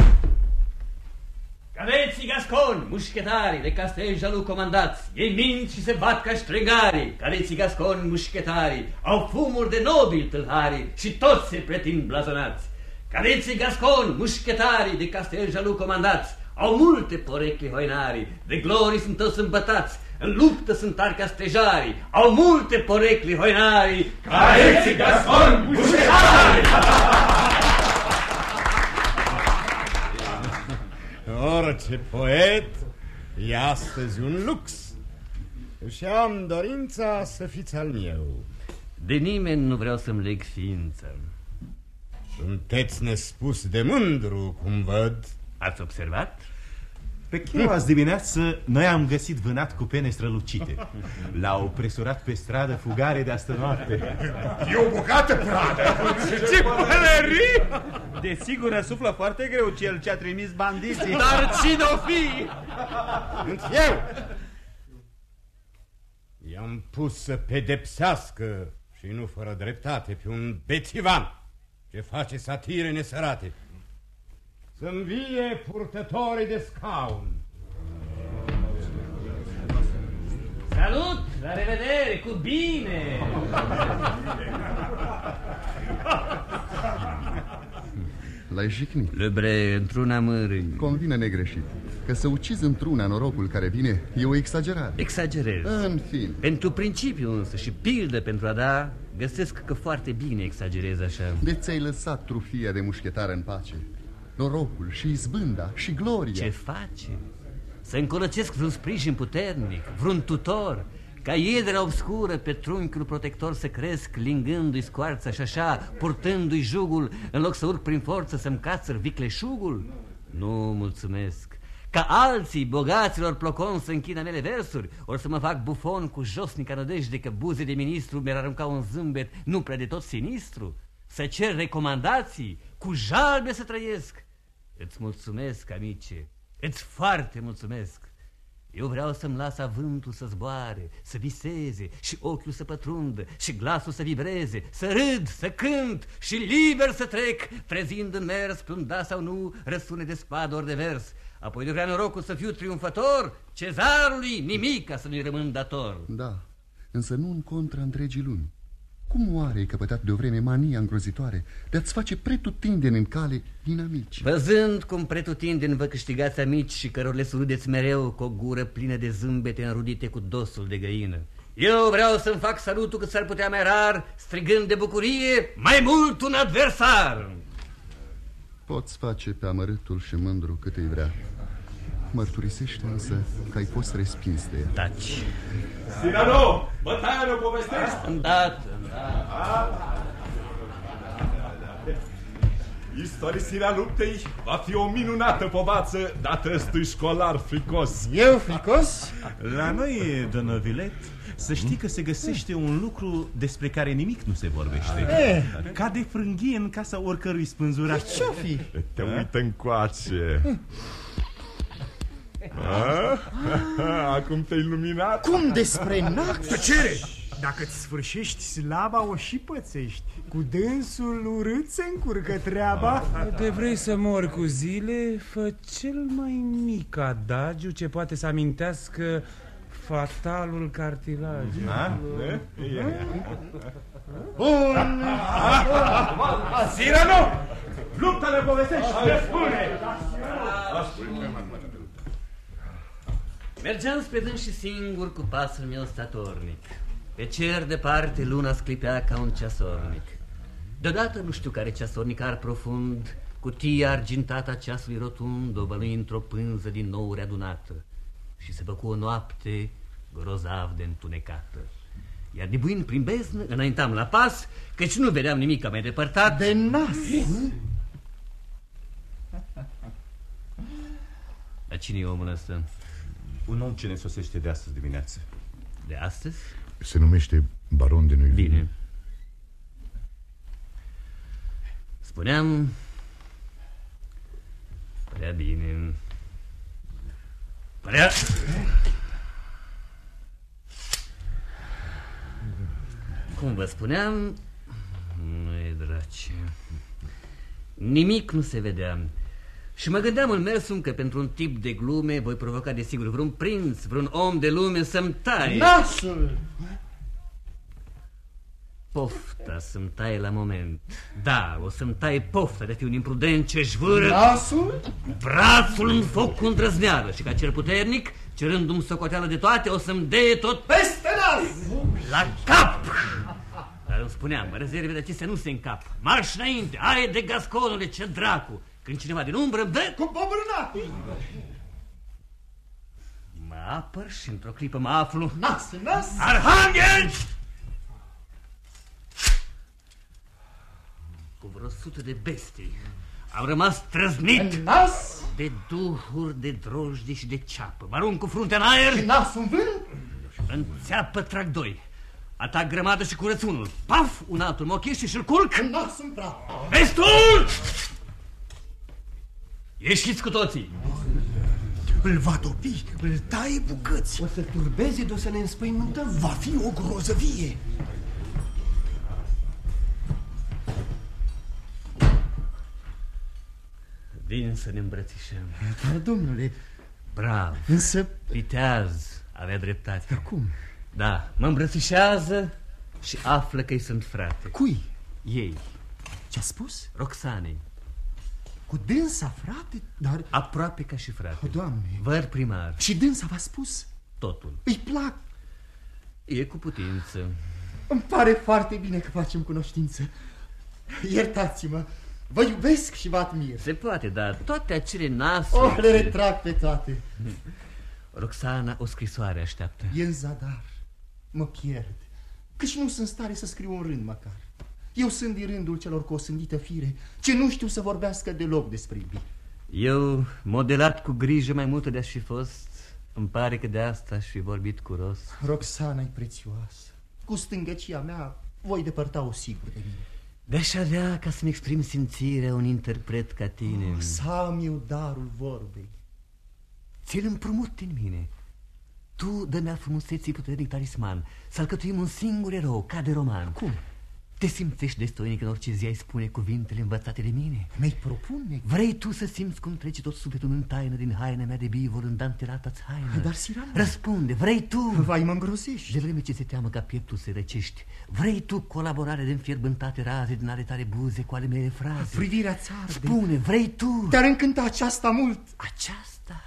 Cadeții gasconi, mușchetarii de Casteljalou comandați, ei mint și se bat ca ștregarii. Cadeții gasconi, mușchetarii, au fumuri de nobili tâlharii și toți se pretind blazonați. Cadeții gasconi, mușchetarii de Casteljalou comandați, au multe porecle hoinarii, de glorii sunt toți îmbătați, în luptă sunt tari ca stejarii, au multe porecle hoinarii. Cadeții gasconi, mușchetarii! Orice poet e astăzi un lux și am dorința să fiți al meu. De nimeni nu vreau să-mi leg ființă. Sunteți nespus de mândru, cum văd. Ați observat? Pe chiar azi dimineață noi am găsit vânat cu pene strălucite. L-au presurat pe stradă fugare de astă noapte. E o bogată pradă. Ce pălării! Desigur răsuflă foarte greu cel ce a trimis bandiții. Dar cine-o fi? Sunt eu. I-am pus să pedepsească Și nu fără dreptate pe un bețivan ce face satire nesărate. Să învie purtătorii de scaun. Salut! La revedere! Cu bine! L-ai jignit. Lebre, într-una mărâni. Convine negreșit că să ucizi într-una norocul care vine e o exagerare. Exagerez. În fin. Pentru principiu însă și pildă pentru a da, găsesc că foarte bine exagerez așa. De ți-ai lăsat trufia de mușchetară în pace? Norocul și izbânda și gloria. Ce face? Să încolăcesc vreun sprijin puternic, vreun tutor, ca iedera obscură pe trunchiul protector să cresc, lingându-i scoarța și așa, purtându-i jugul, în loc să urc prin forță să-mi cațăr vicleșugul? Nu mulțumesc. Ca alții, bogaților plocon, să închină mele versuri, ori să mă fac bufon cu josnica nădejde că buze de ministru mi-ar arunca un zâmbet nu prea de tot sinistru? Să cer recomandații, cu jalbe să trăiesc? Îți mulțumesc, amice, îți foarte mulțumesc. Eu vreau să-mi las avântul să zboare, să viseze și ochiul să pătrundă și glasul să vibreze, să râd, să cânt și liber să trec, trezind în mers pe un da sau nu răsune de spadă ori de vers. Apoi de vrea norocul să fiu triumfător, cezarului nimica să nu-i rămân dator. Da, însă nu în contra întregii lumi. Cum oare ai căpătat de o vreme mania îngrozitoare de a-ți face pretutindeni în cale inamici? Văzând cum pretutindeni vă câștigați amici și căror le surâdeți mereu cu o gură plină de zâmbete înrudite cu dosul de găină, eu vreau să-mi fac salutul cât s-ar putea mai rar, strigând de bucurie mai mult un adversar. Poți face pe amărâtul și mândru cât îi vrea. Mărturisește însă că ai fost respins de el. Taci. Sinano, bătaia ne-o povestești? Îndată. Istorisirea luptei va fi o minunată povață, dată ăstui școlar fricos. Eu fricos? La noi, Donovilet, să știi că se găsește un lucru despre care nimic nu se vorbește. E. Ca de frânghie în casa oricărui spânzurat. Ce-o fi? Te uită încoace. Acum te-ai luminat? Cum despre nac? Tăcere! Dacă-ți sfârșești slava, o și pățești. Cu dânsul urât se încurcă treaba. Te vrei să mori cu zile? Fă cel mai mic adagiu ce poate să amintească fatalul cartilaj. Bun! Sirano! Lupta ne povestești! Spune! Mergeam spre dâns și singur cu pasul meu statornic. Pe cer departe luna sclipea ca un ceasornic. Deodată nu știu care ceasornicar profund, cutia argintată a ceasului rotund o bălui într-o pânză din nou readunată și se făcu o noapte grozav de întunecată. Iar dibuind prin beznă, înaintam la pas, căci nu vedeam nimic mai depărtat. De nas! Dar cine e omul ăsta? Un om ce ne sosește de astăzi dimineață. De astăzi? Se numește Baron de Neuville. Bine. Spuneam... Părea bine. Părea... Cum vă spuneam... Măi, drace... Nimic nu se vedea. Și mă gândeam în mersum că pentru un tip de glume voi provoca desigur vreun prinț, vreun om de lume să-mi taie nasul! Pofta să-mi taie la moment. Da, o să-mi taie pofta de a fi un imprudent ce jvâră nasul? Brațul în foc cu îndrăzneală și ca cel puternic, cerându-mi socoteală de toate, o să-mi deie tot peste nas! La cap! Dar îmi spuneam, rezerve de acestea nu se încap. Marș înainte, aie de gasconule, ce dracu! Când cineva din umbră îmi dă... Cu bobrânatul! Mă apăr și într-o clipă mă aflu... Nas, nas! Arhanghel! Cu vreo sută de bestii am rămas trăznit nas? De duhuri, de drojdi și de ceapă. Mă arunc cu fruntea în aer și nasul în vânt. În țeapă trag doi. Atac grămadă și curăț unul. Paf, un altul mă ochește și-l culc. Nasul în praf. Destul! Ieșiți cu toții! Îl va topi, îl taie bucăți. O să turbeze de o să ne înspăimântăm. Va fi o grozăvie. Vin să ne îmbrățișăm. Dar, domnule... Bravo. Însă... Viteaz avea dreptate. Cum? Da, mă îmbrățișează și află că-i sunt frate. Cui? Ei. Ce-a spus? Roxanei. Cu dânsa, frate? Dar... Aproape ca și frate. O, Doamne. Văr primar. Și dânsa v-a spus? Totul. Îi plac. E cu putință. Îmi pare foarte bine că facem cunoștință. Iertați-mă. Vă iubesc și vă admir. Se poate, dar toate acele nasuri... Oh, le retrag pe toate. Roxana, o scrisoare așteaptă. E în zadar. Mă pierd. Căci nu sunt stare să scriu un rând măcar. Eu sunt din rândul celor cu o sândită fire, ce nu știu să vorbească deloc despre iubire. Eu, modelat cu grijă mai multă de-aș fi fost, îmi pare că de asta aș fi vorbit cu rost. Roxana e prețioasă. Cu stângăcia mea voi depărta-o sigur de mine. De-aș avea ca să-mi exprim simțirea un interpret ca tine. Oh, să am eu darul vorbei. Ți-l împrumut din mine. Tu dă-mi-a frumuseții puternic talisman, să alcătuim un singur erou, ca de roman. Cum? Te simțești destoinic în orice zi ai spune cuvintele învățate de mine? Mi-ai propune? Vrei tu să simți cum trece tot sufletul în taină din haina mea de bivol în dantelata-ți haină? Dar, Sirana... Răspunde, vrei tu? Vai, mă îngrozești. De vreme ce se teamă ca pieptul să răcești, vrei tu colaborare de înfierbântate raze din ale tale buze cu ale mele fraze? Privirea ți arde. Spune, vrei tu? Te-ar încânta aceasta mult. Aceasta?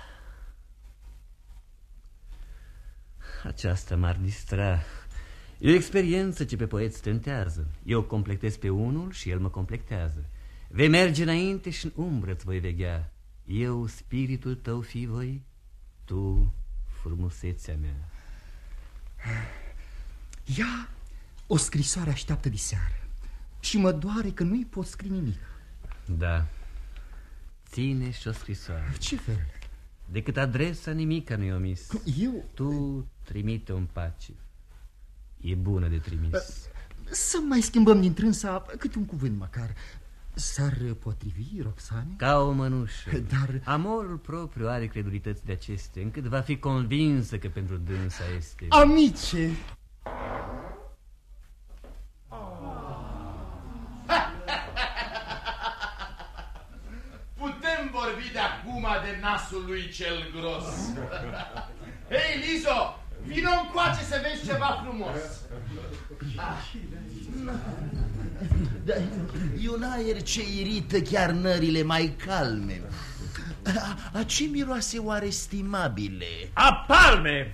Aceasta m-ar distra. E o experiență ce pe poet tentează. Eu completez pe unul și el mă completează. Vei merge înainte și în umbră îți voi veghea. Eu spiritul tău fi voi, tu frumusețea mea. Ia o scrisoare așteaptă diseară și mă doare că nu-i pot scrie nimic. Da, ține și o scrisoare. Ce fel? Decât adresa nimica nu-i omis. Eu? Tu trimite un pace. E bună de trimis. Să mai schimbăm din trânsa câte un cuvânt măcar. S-ar potrivi, Roxane? Ca o mănușă. Dar... amorul propriu are credulități de aceste, încât va fi convinsă că pentru dânsa este... Amice! Putem vorbi de acum de nasul lui cel gros. Hei, Lizo! Vino încoace să vezi ceva frumos. E un aer ce irită chiar nările mai calme. A, a ce miroase oare estimabile? A palme!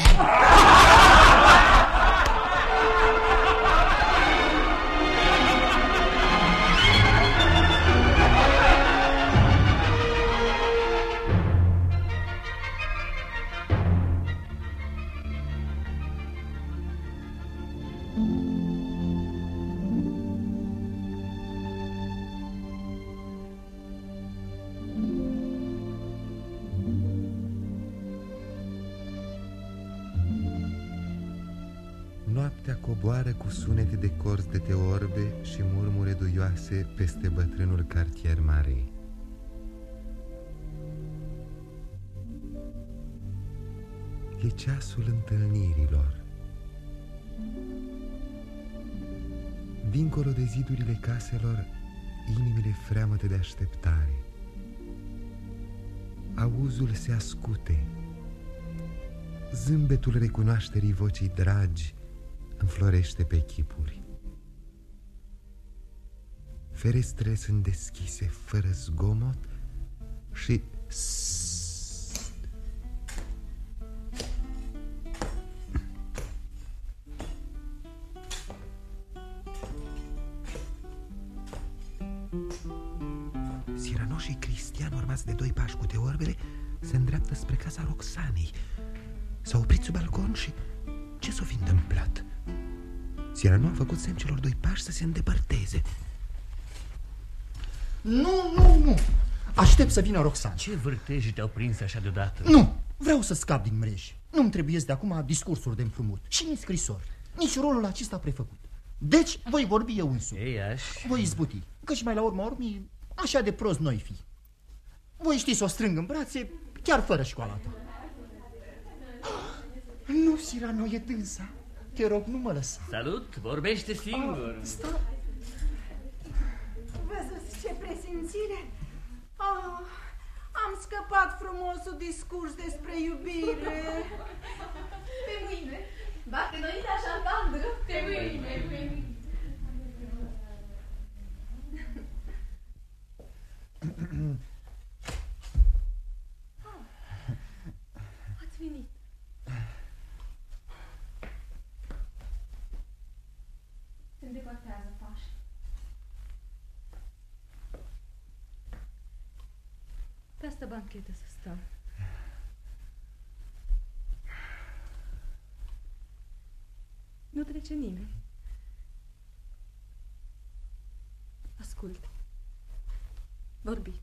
Noaptea coboară cu sunete de corzi de teorbe și murmure duioase peste bătrânul cartier mare. E ceasul întâlnirilor. Dincolo de zidurile caselor, inimile freamătă de așteptare. Auzul se ascute. Zâmbetul recunoașterii vocii dragi înflorește pe chipuri. Ferestrele sunt deschise fără zgomot și... Cyrano și Cristian, urmați de doi pași cu teorbele, se îndreaptă spre casa Roxanei. S-a oprit sub balcon și... ce s-o fi întâmplat? Cyrano a făcut semn celor doi pași să se îndepărteze. Nu, nu, nu. Aștept să vină Roxana. Ce vârteji te-au prins așa deodată? Nu, vreau să scap din mreji. Nu-mi trebuie de acum discursuri de împrumut și nici scrisori, nici rolul acesta prefăcut. Deci voi vorbi eu însumi. Ei, aș... voi izbuti, căci mai la urma urmii așa de prost noi fi. Voi ști să o strâng în brațe chiar fără școala ta. Nu, Cyrano, e dânsa. Te rog, nu mă lăsa. Salut, vorbește singur. Ah, sta... Văzuți ce presimțire? Oh, am scăpat frumosul discurs despre iubire. Pe mâine. Bate noi de așa tandră. Pe mâine. Pe mâine. Ați venit. Se îndepărtează pași. Pe asta banchetă să stăm. Nu trece nimeni. Ascult. Vorbiți.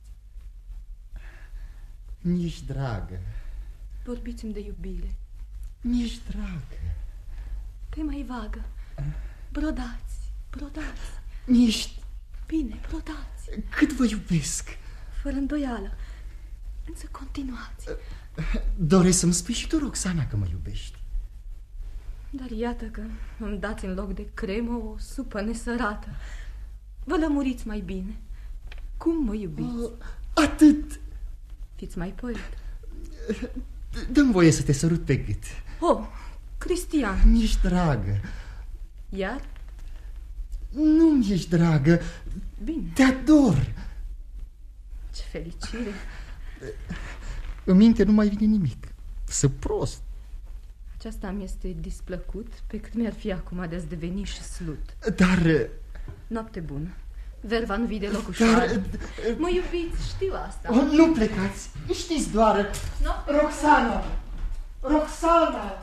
Mi-ești dragă. Vorbiți-mi de iubire. Mi-ești dragă. Pe mai vagă. Brodați, brodați. Mi-ești... Bine, brodați. Cât vă iubesc. Fără îndoială. Însă continuați. Doresc să-mi spui și tu, Roxana, că mă iubești. Dar iată că îmi dați în loc de cremă o supă nesărată. Vă lămuriți mai bine. Cum mă iubiți? Oh, atât. Fiți mai poet. Dă-mi voie să te sărut pe gât. Oh, Cristian. Mi-ești dragă. Iar? Nu mi-ești dragă. Bine. Te ador. Ce fericire. În minte nu mai vine nimic. Să prost. Aceasta mi este displăcut, pe cât mi-ar fi acum de a-ți deveni și slut. Dar... Noapte bună. Verva nu vii deloc ușoară. Dar... Mă iubiți, știu asta. Oh, nu plecați. Știți doar... Noapte Roxana! Roxana!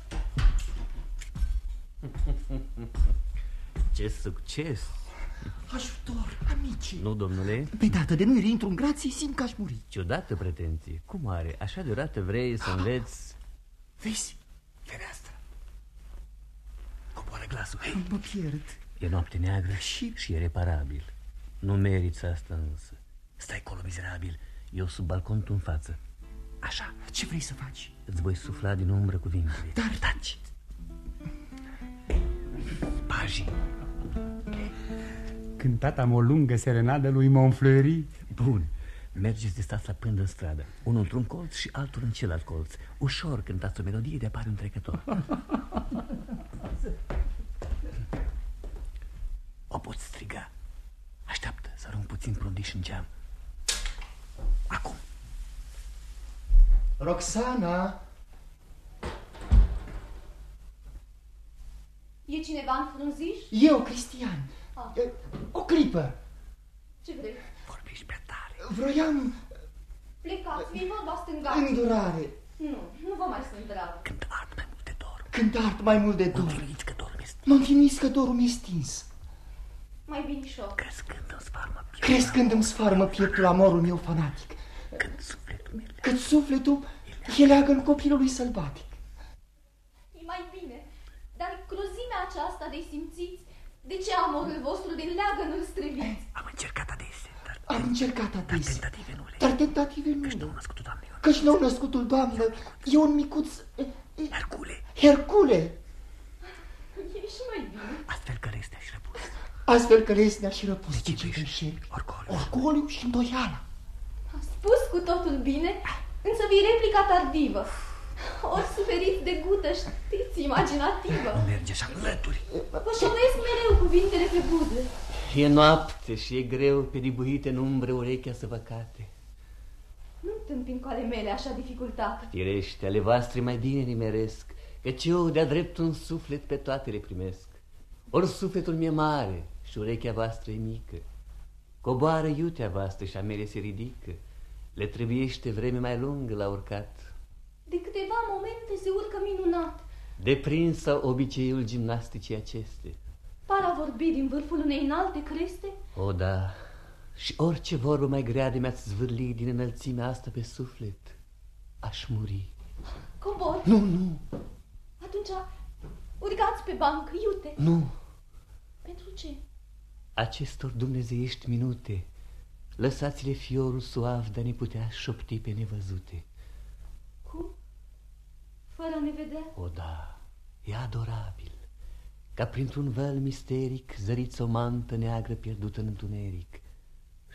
Ce succes! Ajutor, amici! Nu, domnule? Pe dată de nu-i reintru în grație, simt că aș muri. Ciudată pretenție. Cum are? Așa deodată vrei să înveți... Vezi? Fereastră. Coboară glasul. Hei. Mă pierd. E noapte neagră și, și e reparabil. Nu meriți asta însă. Stai acolo, mizerabil. Eu sub balcon, tu în față. Așa. Ce vrei să faci? Îți voi sufla din umbră cuvintele. Dar... Taci. Pagii. Cântatam o lungă serenadă lui Montfleury. Bun. Mergeți de stați la pândă în stradă. Unul într-un colț și altul în celălalt colț. Ușor cântați o melodie de apare un trecător. O poți striga. Așteaptă să arunc puțin prundiș în geam. Acum. Roxana! E cineva în frunziș? Eu, Cristian. Ah. O clipă. Ce vrei? Vorbiși pe tare. Vroiam... Plecați, mi-i vorba stângați. Îndurare. Nu, nu vă mai sunt drag. Când ard mai mult de dor. Când ard mai mult de dor. Mă înfinuiți că dorul mi-e stins. Mă înfinuiți că dorul mi-e stins. Mai binișor. Crescând îmi sfarmă pieptul. Crescând îmi sfarmă pieptul amorul meu fanatic. Când sufletul mi Cât sufletul e leagă-n copilului sălbatic. E mai bine. Dar cruzimea aceasta de simțiți, de ce amorul vostru de leagă-n-l străviți? Am încercat adesea, dar... Am încercat adesea. Dar tentative nu le. Dar tentative nu Căci nou născutul Doamne. Căci nou născutul Doamnă e un micuț... Hercule. Hercule. E și mai bine. Astfel că lesnea și răpus. Astfel că lesnea și răpus. De ce greșeli? Orgoliu. Orgoliu și îndoiala. A spus cu totul bine, însă vi replica tardivă. Ori suferiți de gută, știți, imaginativă. Nu merge așa lături. Vă șovăiesc mereu cuvintele pe buze. E noapte și e greu pe dibuite în umbră urechea să vă cate. Nu întâmpin cu ale mele așa dificultate. Firește, ale voastre mai bine nimeresc, căci eu de-a drept un suflet pe toate le primesc. Ori sufletul mi-e mare și urechea voastră e mică. Coboară iutea voastră și a mele se ridică. Le trebuiește vreme mai lungă la urcat. De câteva momente se urcă minunat. Deprins sau obiceiul gimnasticii aceste. Par a vorbi din vârful unei înalte creste? O, da. Și orice vorbă mai grea de mi-ați zvârli din înălțimea asta pe suflet, aș muri. Cobor? Nu, nu. Atunci urcați pe bancă, iute. Nu. Pentru ce? Acestor dumnezeiești minute, lăsați-le fiorul suav de a ne putea șopti pe nevăzute. Cum? Fără a ne vedea? O, da, e adorabil. Ca printr-un văl misteric zăriți o mantă neagră pierdută în întuneric.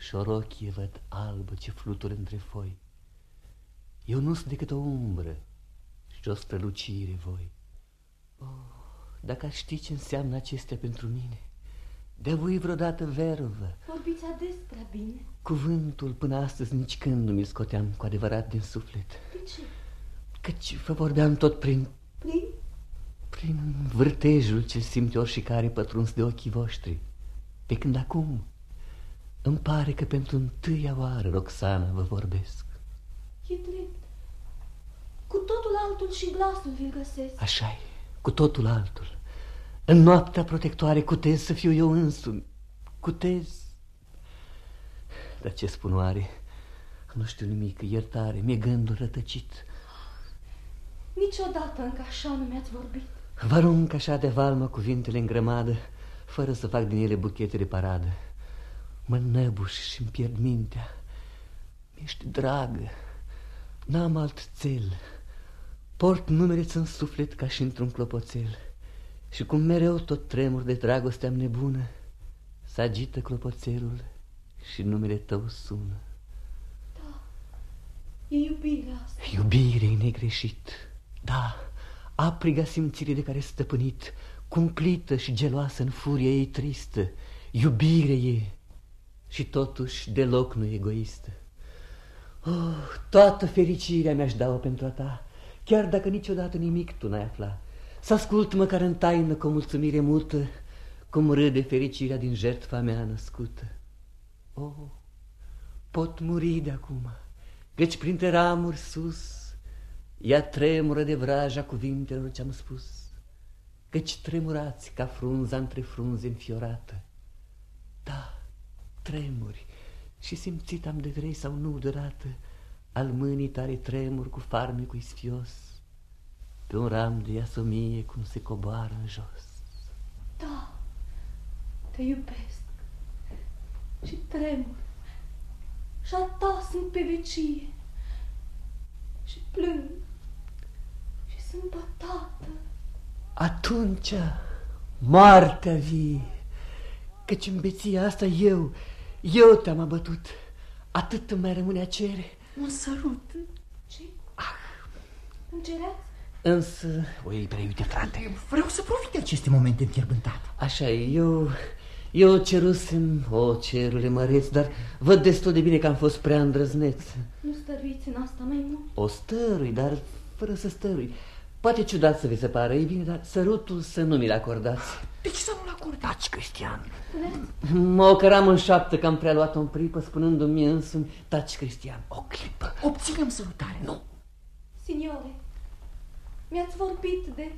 și o rochie văd albă ce flutură între foi. Eu nu sunt decât o umbră și o strălucire voi. Oh, dacă aș ști ce înseamnă acestea pentru mine, de-a voi vreodată vervă. Vorbiți ades prea bine. Cuvântul până astăzi nici când nu mi-l scoteam cu adevărat din suflet. De ce? Căci vă vorbeam tot prin... Prin? Prin vârtejul ce simte oricare pătruns de ochii voștri. Pe când acum îmi pare că pentru întâia oară, Roxana, vă vorbesc. E drept. Cu totul altul și glasul vi-l găsesc. Așa-i, cu totul altul. În noaptea protectoare cutez să fiu eu însumi. Cutez. Dar ce spun oare? Nu știu nimic, iertare, mi-e gândul rătăcit. Niciodată încă așa nu mi-ați vorbit. Vă arunc așa de valmă cuvintele în grămadă, fără să fac din ele buchete de paradă. Mă năbuș și-mi pierd mintea. Mi-ești dragă, n-am alt țel. Port numele-ți în suflet ca și într-un clopoțel. Și cum mereu tot tremur de dragoste-am nebună, s-agită clopoțelul și numele tău sună. Da, e iubirea asta. Iubire-i negreșit. Da, apriga simțire de care stăpânit, cumplită și geloasă în furie ei tristă. Iubire e și totuși deloc nu egoistă. Oh, toată fericirea mi-aș da-o pentru a ta, chiar dacă niciodată nimic tu n-ai afla. Să ascult măcar în taină cu o mulțumire mută, cum râde fericirea din jertfa mea născută. Oh, pot muri de acum, căci printre ramuri sus ea tremură de vraja cuvintelor ce-am spus, căci tremurați ca frunza între frunze înfiorată. Da, tremuri și simțit am de vrei sau nu deodată al mâinii tale tremur cu farmecul isfios pe un ram de iasomie cum se coboară în jos. Da, te iubesc și tremur și a ta sunt pe vecie și plâng și sunt bătată. Atunci moartea vie, căci în beția asta eu, eu te-am abătut. Atât îmi mai rămâne a cere. Un sărut. Ce? Ah. Îngereați? Însă, o iei prea iute, frate. Vreau să profit de aceste momente înfierbântate. Așa e, eu, eu cerusem, o cerule măreț, dar văd destul de bine că am fost prea îndrăzneț. Nu stăruiți în asta mai mult? O stărui, dar fără să stărui. Poate ciudat să vi se pară, e bine, dar sărutul să nu mi-l acordați. De ce să nu-l acordați? Taci, Cristian. Spuneți? Mă căram în șaptă că am prea luat-o în pripă, spunându-mi mie însumi, taci, Cristian, o clipă. Obținem sărutare. Nu. Signore, mi-ați vorbit de...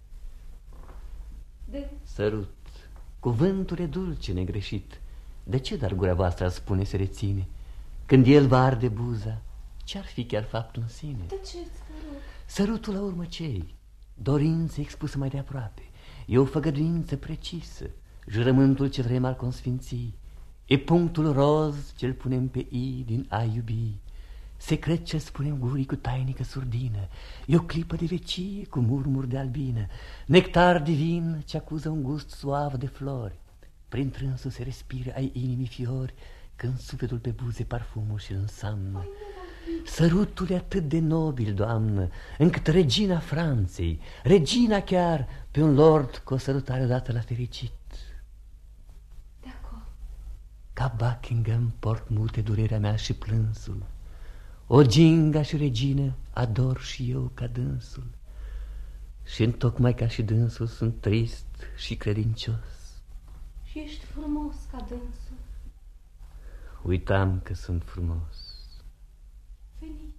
de... Sărut. Cuvântul e dulce, negreșit. De ce dar gura voastră ar spune se reține? Când el va arde buza, ce-ar fi chiar faptul în sine? Tăceți, vă rog. Sărutul la urmă ce-i? Dorință expusă mai de aproape. E o făgăduință precisă. Jurământul ce vrem al consfinții. E punctul roz ce-l punem pe i din a iubi. Secret ce spunem gurii cu tainică surdină. E o clipă de vecie cu murmuri de albină. Nectar divin ce acuză un gust suav de flori. Prin trânsul se respiră ai inimii fiori, când sufletul pe buze parfumul și însamnă. Sărutul e atât de nobil, doamnă, încât regina Franței, regina chiar, pe un lord cu o sărutare odată l-a fericit. De acord. Ca Buckingham port mute durerea mea și plânsul. O ginga și regină ador și eu ca dânsul. Și întocmai ca și dânsul sunt trist și credincios. Și ești frumos ca dânsul. Uitam că sunt frumos. Veniți.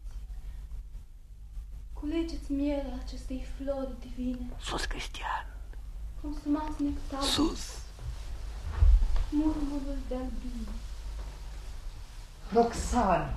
Culegeți mielea acestei flori divine. Sus, Cristian. Consumați nectarul. Sus. Murmurul de albine. Roxana.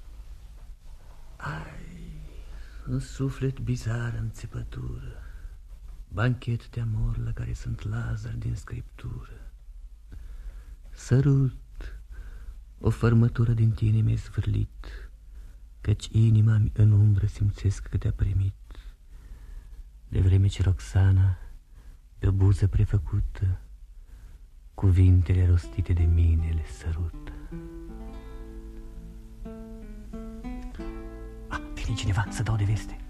Ai, în suflet bizar înțepătură, banchet de amor la care sunt Lazar din scriptură. Sărut, o fărmătură din tine mi-e zvârlit, căci inima-mi în umbră simțesc că te-a primit. De vreme ce Roxana, pe o buză prefăcută, cuvintele rostite de mine le sărută. fi cineva să dau de veste.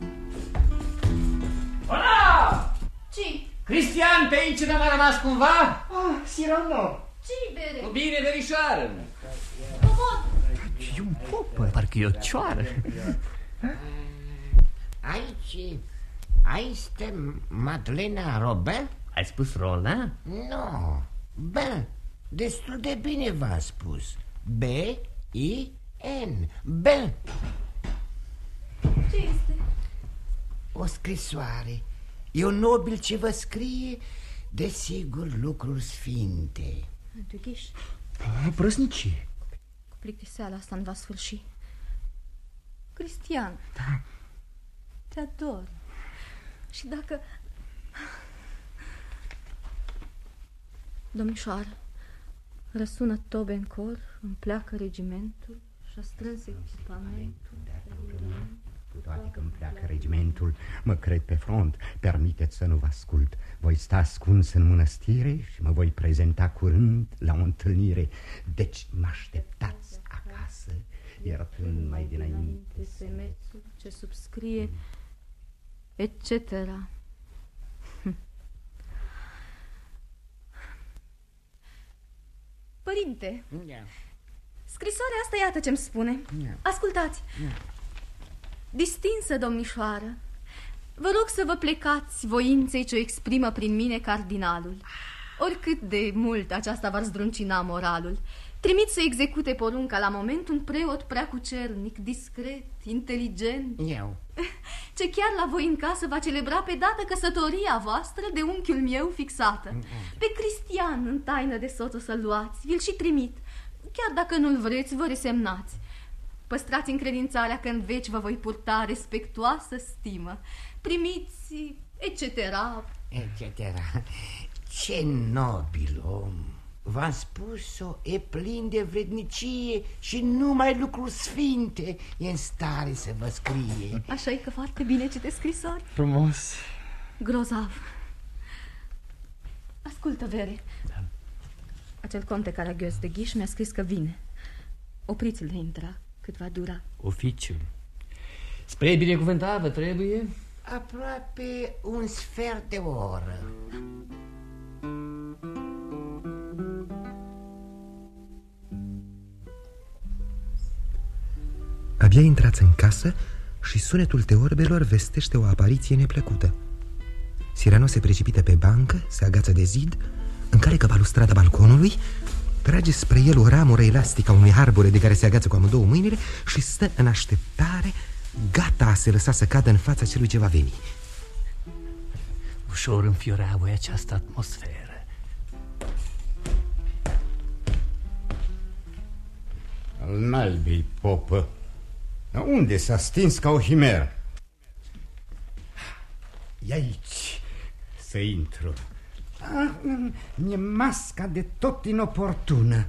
Hola! Ce? Cristian, pe aici n-a mai rămas cumva? Ah, Cyrano. Ce-i bere? Cu bine, verișoară. Comod. E un popă, parcă e o cioară. Aici, aici este Madlena Robin? Ai spus Roland? Nu, Ben, destul de bine v-a spus. B I N, Ben. Ce este? O scrisoare. E un nobil ce vă scrie, desigur, lucruri sfinte. Dughiș, Prăsnicie. cu plictiseala asta nu va sfârși. Cristian, te ador. Și dacă... Domnișoară, răsună tobe în cor, îmi pleacă regimentul și-a strâns echipamentul. Cu toate că îmi pleacă regimentul, mă cred pe front, permiteți să nu vă ascult. Voi sta ascuns în mănăstire și mă voi prezenta curând la o întâlnire. Deci mă așteptați acasă, iertând mai dinainte semețul ce subscrie, et cetera. Părinte, scrisoarea asta iată ce-mi spune. Ascultați. Distinsă domnișoară, vă rog să vă plecați voinței ce o exprimă prin mine cardinalul. Oricât de mult aceasta v-ar zdruncina moralul, trimit să execute porunca la moment un preot preacucernic, discret, inteligent. Eu. Ce chiar la voi în casă va celebra pe dată căsătoria voastră de unchiul meu fixată. Pe Cristian în taină de soț o să-l luați, vi-l și trimit. Chiar dacă nu-l vreți, vă resemnați. Păstrați încredințarea că în veci vă voi purta respectuoasă stimă. Primiți, et cetera. Et cetera. Ce nobil om! V-am spus-o, e plin de vrednicie și numai lucruri sfinte e în stare să vă scrie. Așa e că foarte bine citeți scrisori. Frumos. Grozav. Ascultă, Vere. Da. Acel conte Caragios de Ghiș mi-a scris că vine. Opriți-l de intra, cât va dura. Oficiu. Spre binecuvântare vă trebuie? Aproape un sfert de oră. Abia intrați în casă și sunetul teorbelor vestește o apariție neplăcută. Cyrano se precipită pe bancă, se agață de zid, încalecă balustrada balconului, trage spre el o ramură elastică a unui arbore de care se agață cu amândouă mâinile și stă în așteptare, gata a se lăsa să cadă în fața celui ce va veni. Ușor înfiorea voi această atmosferă. Al naibii, popă. Dar unde s-a stins ca o himeră? E aici să intru. Ah, mi-e masca de tot inoportună.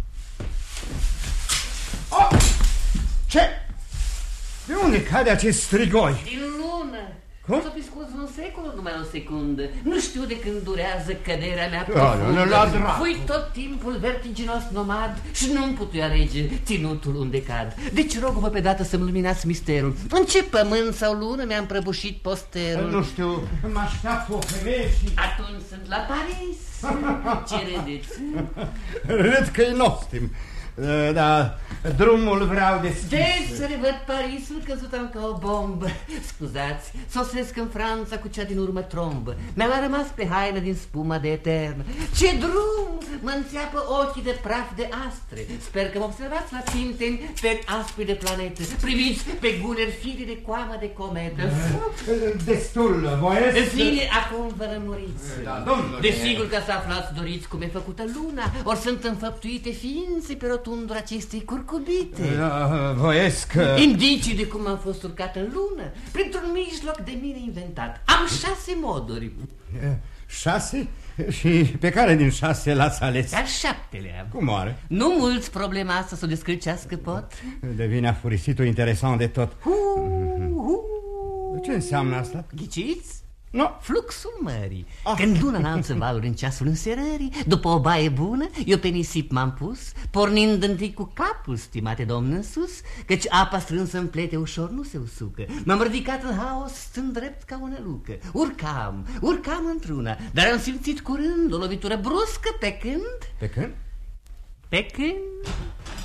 Oh! Ce? De unde cade acest strigoi? Din lună. Cum? S-a piscut un secol, numai o secundă. Nu știu de când durează căderea mea Da, nu, nu, la dracu. Fui tot timpul vertiginos nomad și nu-mi putea rege ținutul unde cad. Deci rog-vă pe dată să-mi luminați misterul. În ce pământ sau lună mi-am prăbușit posterul? Nu știu, mă așteaptă o femeie și... Atunci sunt la Paris. Ce râdeți? Râd că-i nostim. Da, drumul vreau deschis. Deci să revăd Parisul căzut am ca o bombă. Scuzați, sosesc în Franța cu cea din urmă trombă. Mi-a mai rămas pe haină din spuma de etern. Ce drum! Mă înțeapă ochii de praf de astre. Sper că mă observați la Tinteni pe aspri de planete. Priviți pe guleri firi de coamă de cometă. Destul, voiesc. În fine, acum vă rămuriți. Da, domnule. Desigur că să aflați, doriți cum e făcută luna, ori sunt înfăptuite ființe pe rotundul acestei curcubite. Da, voiesc. Indicii de cum am fost urcat în lună, printr-un mijloc de mine inventat. Am șase moduri. Șase? Și pe care din șase l-ați ales? Al șaptelea. Cum oare? Nu mulți problema asta să o descălcească pot. Devine afurisitul interesant de tot. Hu, hu. Ce înseamnă asta? Ghiciți? No. Fluxul mării. Ah. Când luna înalță valuri în ceasul înserării, după o baie bună, eu pe nisip m-am pus, pornind întâi cu capul, stimate domn, în sus, căci apa strânsă în plete ușor nu se usucă. M-am ridicat în haos, stând drept ca o nălucă. Urcam, urcam într-una, dar am simțit curând o lovitură bruscă pe când... Pe când? Pe când...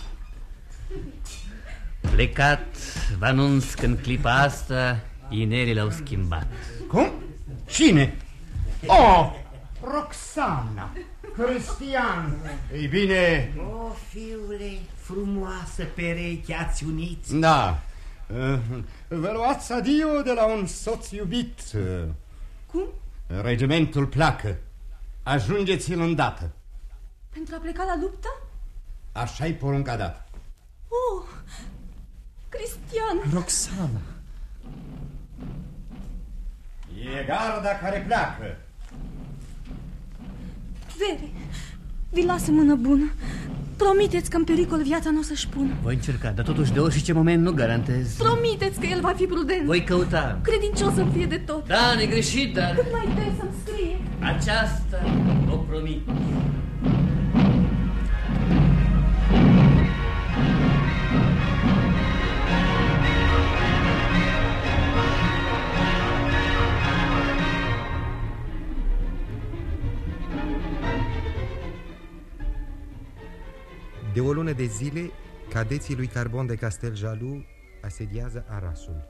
Plecat, vă anunț că în clipa asta inerii l-au schimbat. Cum? Cine? Oh, Roxana, Cristian. Ei bine... O, fiule, frumoasă pereche ați unit. Da. Vă luați adio de la un soț iubit. Cum? Regimentul pleacă. Ajungeți-l îndată. Pentru a pleca la luptă? Așa-i porunca dată. Oh, Cristian. Roxana. E garda care pleacă. Vere, vi las în mână bună. Promiteți că în pericol viața nu o să-și pună. Voi încerca, dar totuși de orice moment nu garantez. Promiteți că el va fi prudent. Voi căuta. Credincios să fie de tot. Da, negreșit, dar... Cât mai des să-mi scrie. Aceasta o promit. De o lună de zile, cadeții lui Carbon de Casteljalou asediază Arasul.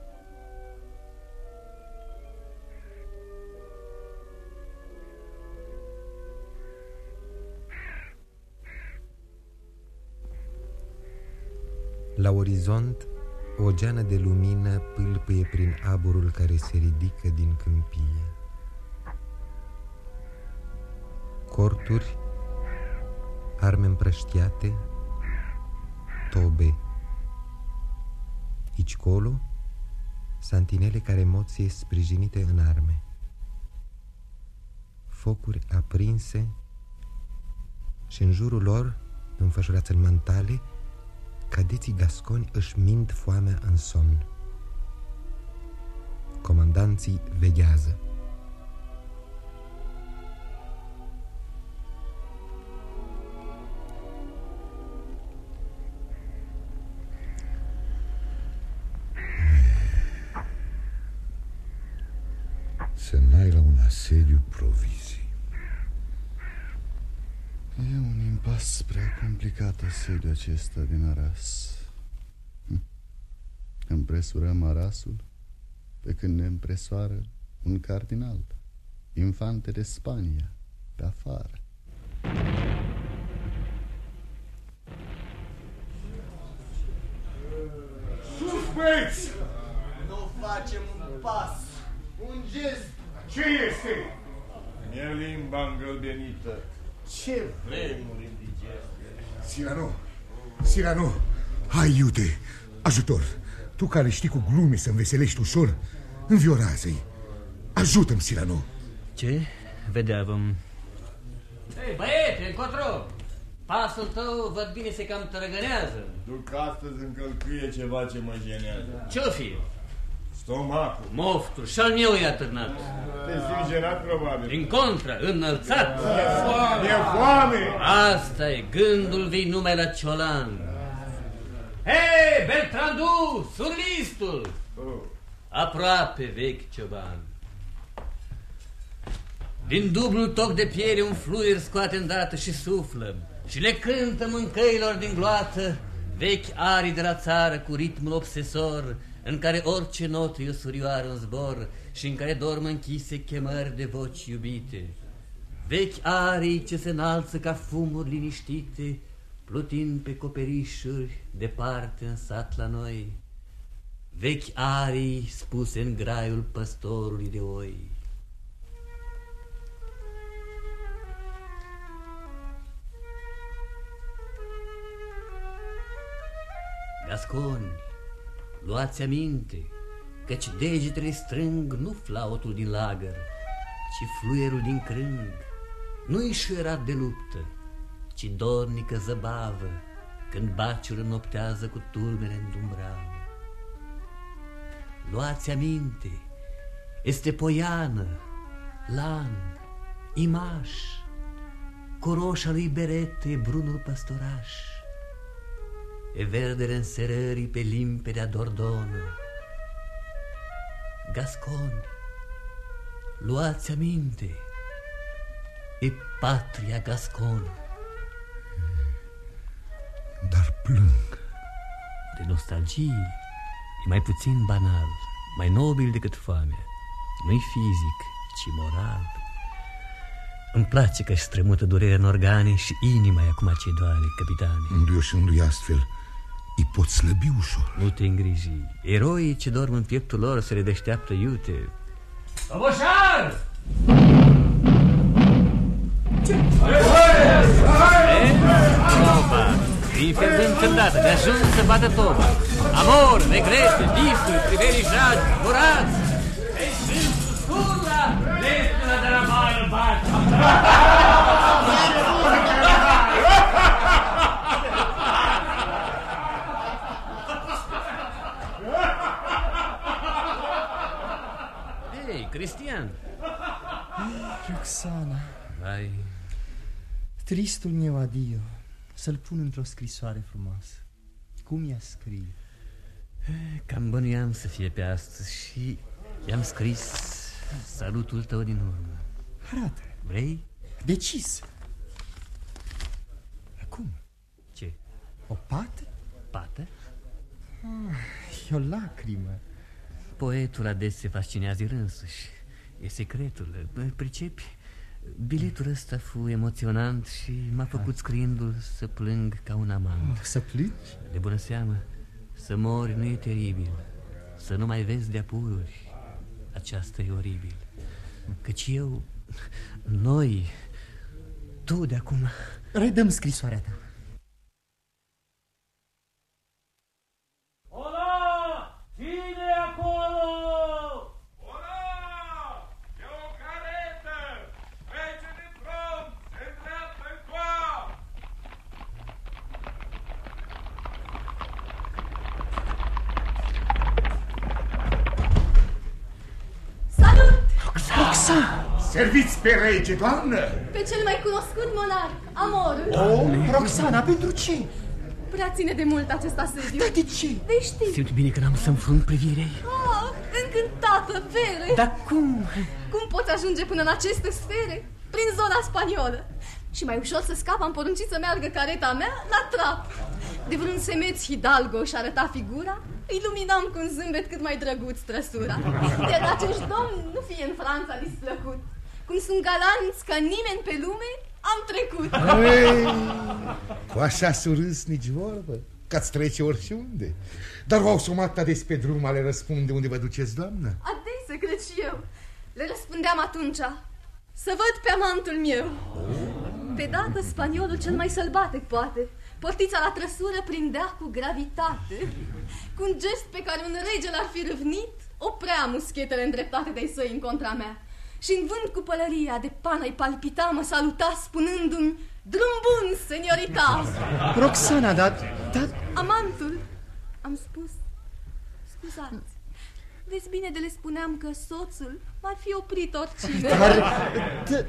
La orizont, o geană de lumină pâlpâie prin aburul care se ridică din câmpie. Corturi, arme împrăștiate, tobe. Aici colo, santinele care moție sprijinite în arme. Focuri aprinse și în jurul lor, înfășurați în mantale, cadeții gasconi își mint foamea în somn. Comandanții veghează. Să n-ai la un asediu provizii. E un impas prea complicat asediu acesta din Aras. hm. Împresurăm Arasul pe când ne împresoară un cardinal, infante de Spania, pe afară. Sus, băieți! Nu facem un pas, un gest. Ce este? E limba îngălbenită. Ce vremuri indigeste. Cyrano, Cyrano, hai iute, ajutor. Tu care știi cu glume să înveselești ușor, înviorează-i. Ajută-mi, Cyrano. Ce? Vedeam. Hei, băiete, încotro! Pasul tău, văd bine, se cam tărăgănează. Duc astăzi în călcâie ceva ce mă jenează. Ce-o fi? Stomacul. Moftul, și-al meu i-a târnat. Te simți jenat, probabil. Din contră, înălțat. E foame. E foame. Asta e, gândul vii numai la ciolan. Hei, Beltrandu, surlistul! Oh. Aproape vechi cioban. Din dublul toc de piele un fluier scoate îndată și suflă și le cântă mâncăilor din gloată vechi arii de la țară cu ritmul obsesor în care orice notă e o surioară în zbor și în care dorm închise chemări de voci iubite. Vechi arii ce se înalță ca fumuri liniștite plutind pe coperișuri departe în sat la noi. Vechi arii spuse în graiul păstorului de oi. Gasconi, luați aminte, căci degetele strâng nu flautul din lagăr, ci fluierul din crâng. Nu-i șuierat de luptă, ci dornică zăbavă, când baciul înnoptează cu tulmere în dumbravă. Luați aminte, este poiană, Lan, Imaș, cu roșa lui berete, brunul păstoraș, e verdele înserării pe limpedea Dordonă. Gasconi, luați aminte, e patria Gasconă. Dar plâng. De nostalgie e mai puțin banal, mai nobil decât foamea. Nu-i fizic, ci moral. Îmi place că-și strămută durerea în organe și inima e acum ce doare, capitane. Înduioșându-i astfel, îi pot slăbi ușor. Nu te îngriji. Eroii ce dorm în pieptul lor se redeșteaptă iute. Toboșar! Ce? Toba! Infernând îndată, de ajuns să bată toba. Amor, regrete, visuri, privelișagi, murați! Ei, sunt scurla! Lesnă de la mare bată! Ei, Cristian! Roxana, Vai... tristul meu adio, să-l pun într-o scrisoare frumoasă. Cum i-a scrie? Cam bănuiam să fie pe astăzi și i-am scris salutul tău din urmă. Arată. Vrei? Decis. Acum? Ce? O pată? Pată? Ah, e o lacrimă. Poetul adesea se fascinează însuși. E secretul, pricepi? Biletul ăsta fu emoționant și m-a făcut scriindu-l să plâng ca un amant. Să plângi? De bună seamă, să mori nu e teribil, să nu mai vezi de-a pururi, aceasta e oribil. Căci eu, noi, tu de acum... Redăm scrisoarea ta. Ola! Cine e acolo? Serviți pe rege, doamnă! Pe cel mai cunoscut monarh, Amorul. Oh, Roxana, pentru ce? Prea ține de mult acest asediu. Da, de ce? Vei ști. Simt bine că n-am să înfrunt privirei. Ah, încântată, vere. Dar cum? Cum poți ajunge până în aceste sfere? Prin zona spaniolă. Și mai ușor să scap, am poruncit să meargă careta mea la trap. De vreun semeț Hidalgo și arăta figura, iluminam cu un zâmbet cât mai drăguț trăsura. Iar acești domni nu fie în Franța displăcut. Cum sunt galanți ca nimeni pe lume, am trecut. Ei, cu așa surâs nici vorbă, că-ți trece oriunde. Dar v-au sumat ades pe drum a le răspunde unde vă duceți, doamnă? Adesea, cred și eu. Le răspundeam atunci, să văd pe amantul meu. Pe dată spaniolul cel mai sălbatec poate. Portița la trăsură prindea cu gravitate. Cu un gest pe care un rege l-ar fi râvnit, oprea muschetele îndreptate de-ai săi în contra mea. Și în vânt cu pălăria de pană-i palpita, mă saluta spunându-mi: drum bun, seniorita! Roxana, dar... dar... Amantul, am spus. Scuzați. Vezi bine de le spuneam că soțul m-ar fi oprit oricine. Dar... dar...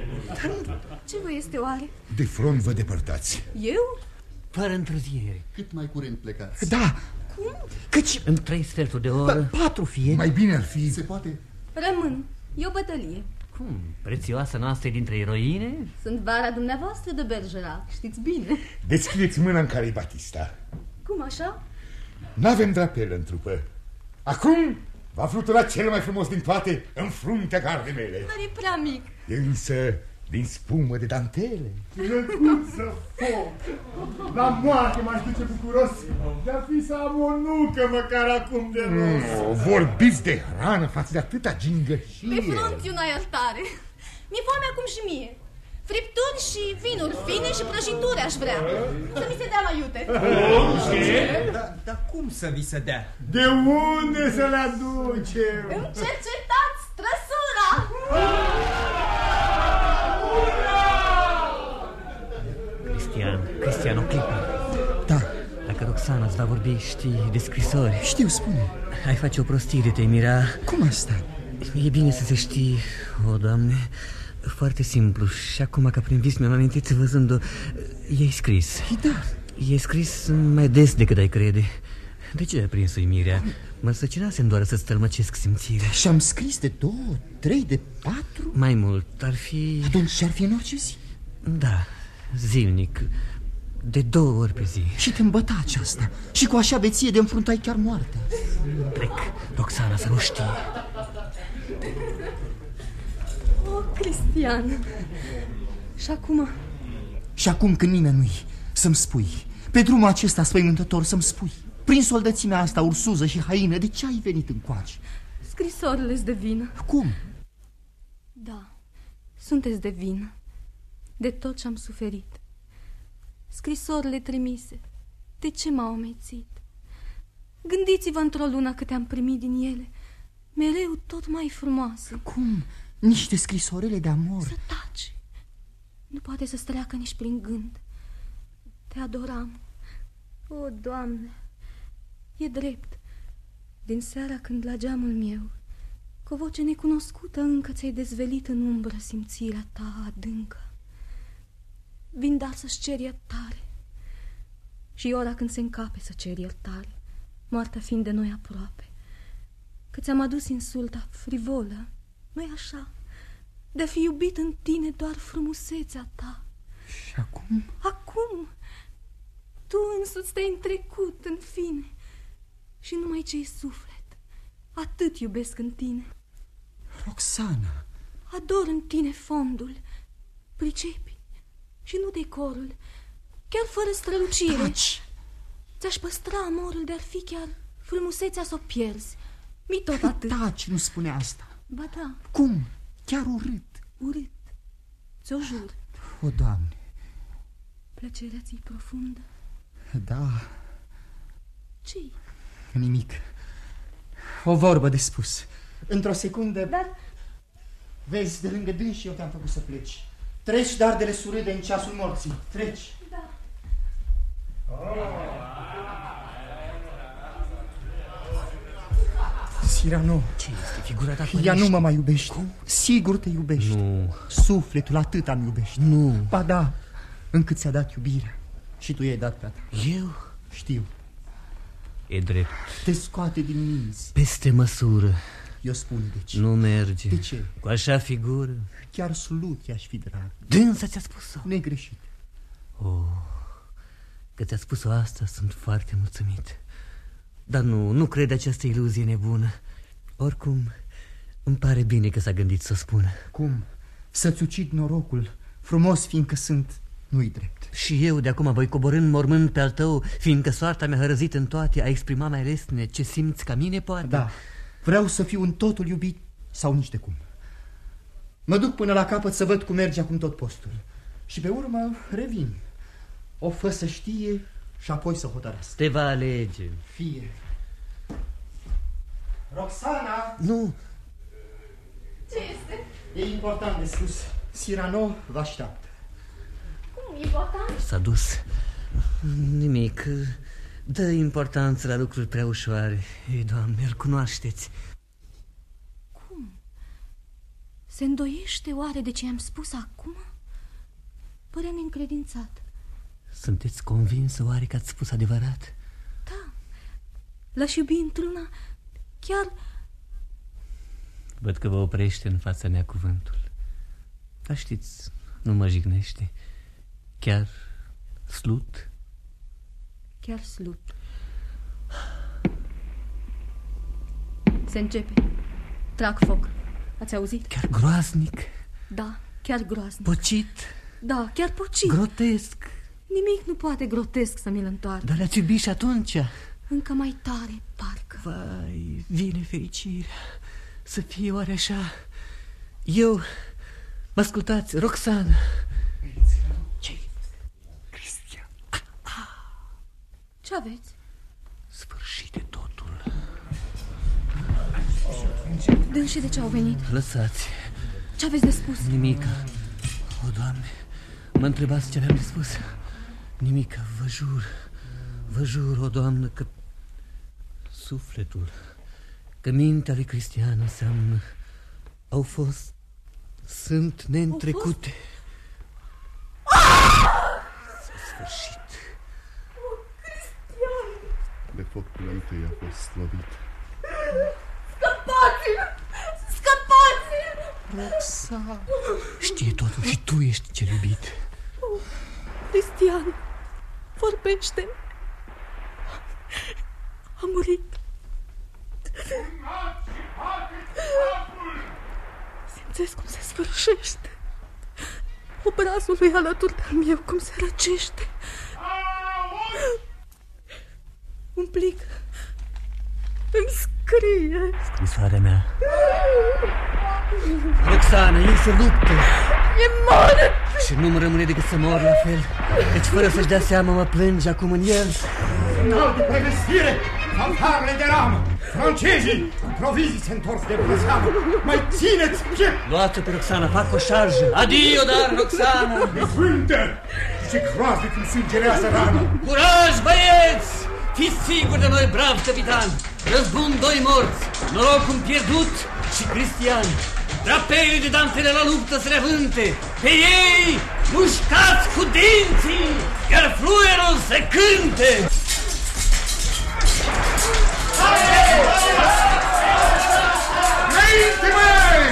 Ce vă este oare? De front vă depărtați. Eu? Fără întârziere. Cât mai curând plecați. Da. Cum? Căci în trei sferturi de oră. Patru fie. Mai bine ar fi. Se poate. Rămân. E o bătălie. Cum? Prețioasa noastră dintre eroine? Sunt vara dumneavoastră de Bergerac, știți bine. Deschideți mâna în care e Batista. Cum așa? N-avem drapel în trupă. Acum va flutura cel mai frumos din toate în fruntea gardei mele. Dar e prea mic. E însă din spumă de dantele. Drăguță foc! La moarte m-aș duce bucuros. De-ar fi să am o nucă măcar acum de rost. No, vorbiți de hrană față de atâta gingășie. Pe frunți una iertare. Mi-e foame acum și mie. Fripturi și vinuri fine și prăjituri aș vrea. Să mi se dea mai iute. Ce? Dar da, cum să vi se dea? De unde să le aducem? Îmi cercetați trăsura! Cristian, Cristian, o clipă. Da. Dacă Roxana îți va vorbi, știi, de scrisori. Știu, spune. Ai face o prostire, te mira. Cum asta? E bine să se știe, o, Doamne. Foarte simplu. Și acum, ca prin vis, mi-am amintit văzând-o. E scris. Da. E scris mai des decât ai crede. De ce ai prins uimirea? Mă săcinasem doar să-ți tălmăcesc simțirea. Și am scris de două, trei, de patru? Mai mult, ar fi... Atunci ar fi în orice zi? Da, zilnic. De două ori pe zi. Și te îmbăta aceasta. Și cu așa beție de înfruntai chiar moartea. Plec, Roxana, să nu știe. O, Cristian. Și acum? Și acum când nimeni nu-i, să-mi spui, pe drumul acesta spăimântător, să-mi spui, prin soldățimea asta ursuză și haină, de ce ai venit încoace? Scrisorile-s de vină. Cum? Da, sunteți de vină. De tot ce-am suferit. Scrisorile trimise, de ce m-au amețit? Gândiți-vă într-o lună câte am primit din ele, mereu tot mai frumoase. Cum? Niște scrisorele de amor? Să taci. Nu poate să streacă nici prin gând. Te adoram. O, Doamne, e drept. Din seara când la geamul meu, cu o voce necunoscută încă ți-ai dezvelit în umbră simțirea ta adâncă. Vin dar să-ți cer iertare. Și ora când se încape să cer iertare, moartea fiind de noi aproape. Că ți-am adus insulta frivolă, nu-i așa? De-a fi iubit în tine doar frumusețea ta. Și acum? Acum tu însuți te-ai întrecut, în fine. Și numai ce-i suflet, atât iubesc în tine. Roxana, ador în tine fondul, pricepi, și nu decorul, chiar fără strălucire. Taci. Ți-aș păstra amorul de-ar fi chiar frumusețea să o pierzi. Mi tot atât. Taci, nu spune asta. Ba da. Cum? Chiar urât. Urât, ți-o jur. O, Doamne. Plăcerea ți-i profundă? Da. Ce-i? Nimic. O vorbă de spus. Într-o secundă. Dar... Vezi, de lângă dânsi eu te-am făcut să pleci. Treci dardele surâde în ceasul morții. Treci. Da. Cyrano. Ce este? Figura ta Ea nu mă mai iubește. Cum? Sigur te iubește. Nu. Sufletul atât am iubește. Nu. Ba da, încât ți-a dat iubirea. Și tu i-ai dat pe-a ta. Eu? Știu. E drept. Te scoate din minți. Peste măsură. Eu spun de ce. Nu merge. De ce? Cu așa figură. Chiar slut i-aș fi drag. Dânsa ți-a spus-o? Negreșit. Oh, că ți-a spus-o asta, sunt foarte mulțumit. Dar nu, nu cred această iluzie nebună. Oricum, îmi pare bine că s-a gândit să o spună. Cum? Să-ți ucid norocul, frumos fiindcă sunt, nu-i drept. Și eu de acum voi coborî în mormânt pe al tău, fiindcă soarta mi-a hărăzit în toate, a exprimat mai lesne ce simți ca mine, poate? Da, vreau să fiu în totul iubit sau nici de cum. Mă duc până la capăt să văd cum merge acum tot postul. Și pe urmă revin. O fă să știe și apoi să hotărăsc. Te va alege. Fie. Roxana! Nu! Ce este? E important de spus. Cyrano vă așteaptă. Cum e important? S-a dus. Nimic. Dă importanță la lucruri prea ușoare. Ei, Doamne, îl cunoașteți. Cum? Se îndoiește oare de ce am spus acum? Părea neîncredințat. Sunteți convinsă oare că ați spus adevărat? Da. L-aș iubi într-una chiar... Văd că vă oprește în fața mea cuvântul. Dar știți, nu mă jignește. Chiar slut? Chiar slut. Se începe. Trag foc. Ați auzit? Chiar groaznic? Da, chiar groaznic. Pocit? Da, chiar pocit. Grotesc? Nimic nu poate grotesc să mi-l întoarcă. Dar le-ați iubit și atunci? Încă mai tare, parcă. Vai, vine fericirea. Să fie oare așa? Eu... Mă ascultați, Roxana. Ce-i? Cristian. Ce aveți? Sfârșit de totul. Dânsi de ce au venit? Lăsați. Ce aveți de spus? Nimic. O, Doamne, mă întrebați ce aveam de spus. Nimic, vă jur. Vă jur, o, Doamnă, că sufletul, că mintea lui Cristian înseamnă Au fost, sunt neîntrecute. S-a sfârșit. Oh, Cristian! De focul întâi a fost slăvit. Scăpați-l! Scăpați-l! Roxana! Știe totul și tu ești cel iubit. Oh, Cristian, vorbește. A murit. Simțesc cum se sfârșește. Obrazul lui alături de-al meu, cum se răcește. Un plic îmi scrie. Scrisoarea mea. Roxana, el se luptă. E mort. Și nu-mi rămâne decât să mor la fel. Deci fără să-și dea seama mă plânge acum în el. Semnal de prevestire! Fanfarele de ramă! Francezii cu provizii se întorc de bună seamă! Mai țineți piept! Luați-o pe Roxana, fac o șarjă! Adio, dar, Roxana! Vântă! Ce groaznic cum sângerează rană! Curaj, băieți! Fiți siguri de noi, brav capitan! Răzbun doi morți, noroc un pierdut și Cristian! Draperii de dantele la luptă se revânte! Pe ei mușcați cu dinții, iar fluierul se cânte! Înainte, măi!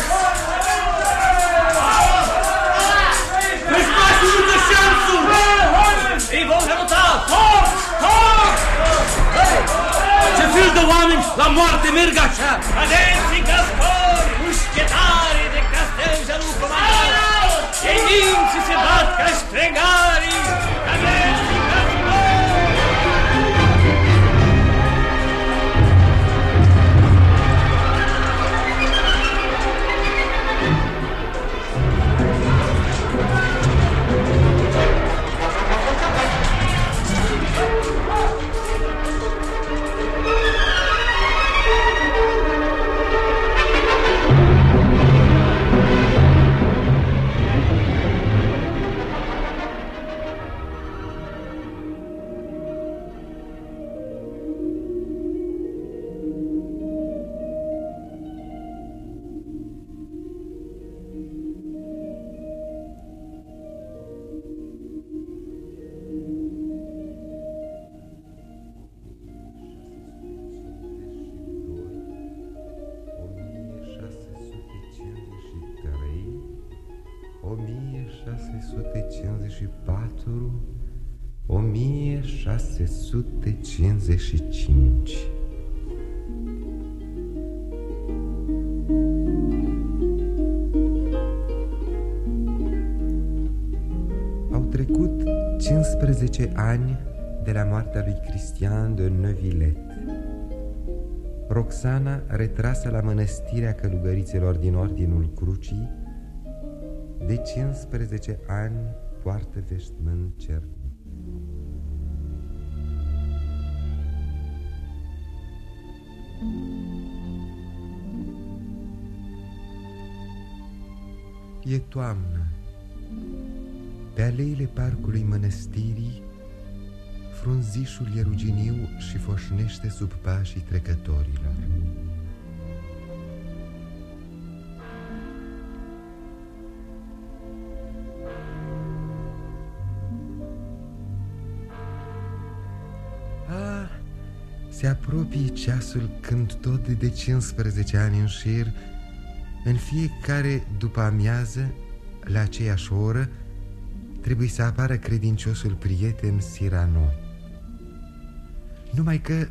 Răzbașul de șansul! Ei vom rămuta! Foc! Foc! Ce fel de oameni la moarte merg așa? Cadenții cascori, mușchetari de castel jalul comandat! Ei dinții se bat ca ștregarii! Cadenții cascori! o mie șase sute cincizeci și patru, o mie șase sute cincizeci și cinci. Au trecut cincisprezece ani de la moartea lui Cristian de Neuvillette. Roxana, retrasă la mănăstirea călugărițelor din Ordinul Crucii, de cincisprezece ani poartă veșmânt cernic. E toamnă. Pe aleile parcului mănăstirii, frunzișul e ruginiu și foșnește sub pașii trecătorilor. Ah, se apropie ceasul când tot de cincisprezece ani în șir, în fiecare după amiază, la aceeași oră, trebuie să apară credinciosul prieten Cyrano. Numai că...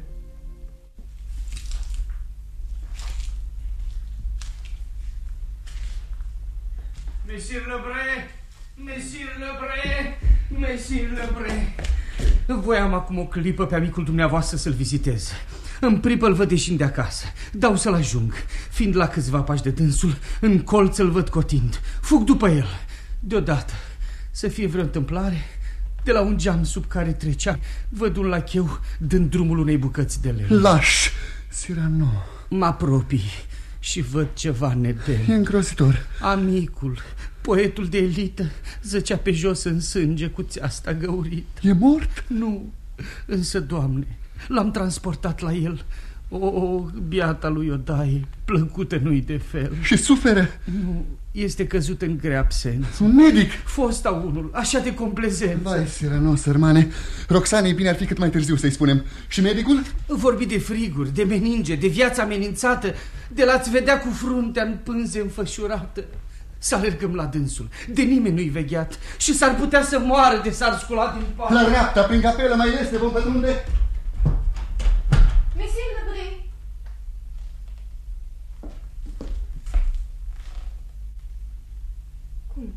Mesir Lebré, Mesir Lebré, Mesir Lebré. Voiam acum o clipă pe amicul dumneavoastră să-l vizitez. În pripă îl văd ieșind de acasă. Dau să-l ajung. Fiind la câțiva pași de dânsul, în colț îl văd cotind. Fug după el. Deodată, să fie vreo întâmplare, de la un geam sub care trecea, văd un lacheu dând drumul unei bucăți de lemn. Lași, Cyrano. Mă apropii și văd ceva nedemn. E îngrozitor. Amicul, poetul de elită, zăcea pe jos în sânge cu țeasta găurit. E mort? Nu, însă, Doamne, l-am transportat la el. O, biata lui Odaie, plăcută nu-i de fel. Și suferă? Nu, este căzut în grea absență. Un medic? Fosta unul, așa de complezență. Vai, Cyrano, sărmane. Roxanei bine ar fi cât mai târziu să-i spunem. Și medicul? Vorbi de friguri, de meninge, de viața amenințată, de l-ați vedea cu fruntea în pânze înfășurată. Să alergăm la dânsul, de nimeni nu-i vegheat și s-ar putea să moară de s-ar scula din pat. La dreapta, prin capelă, mai este, vom pătrunde. Monsieur Lebré. Cum?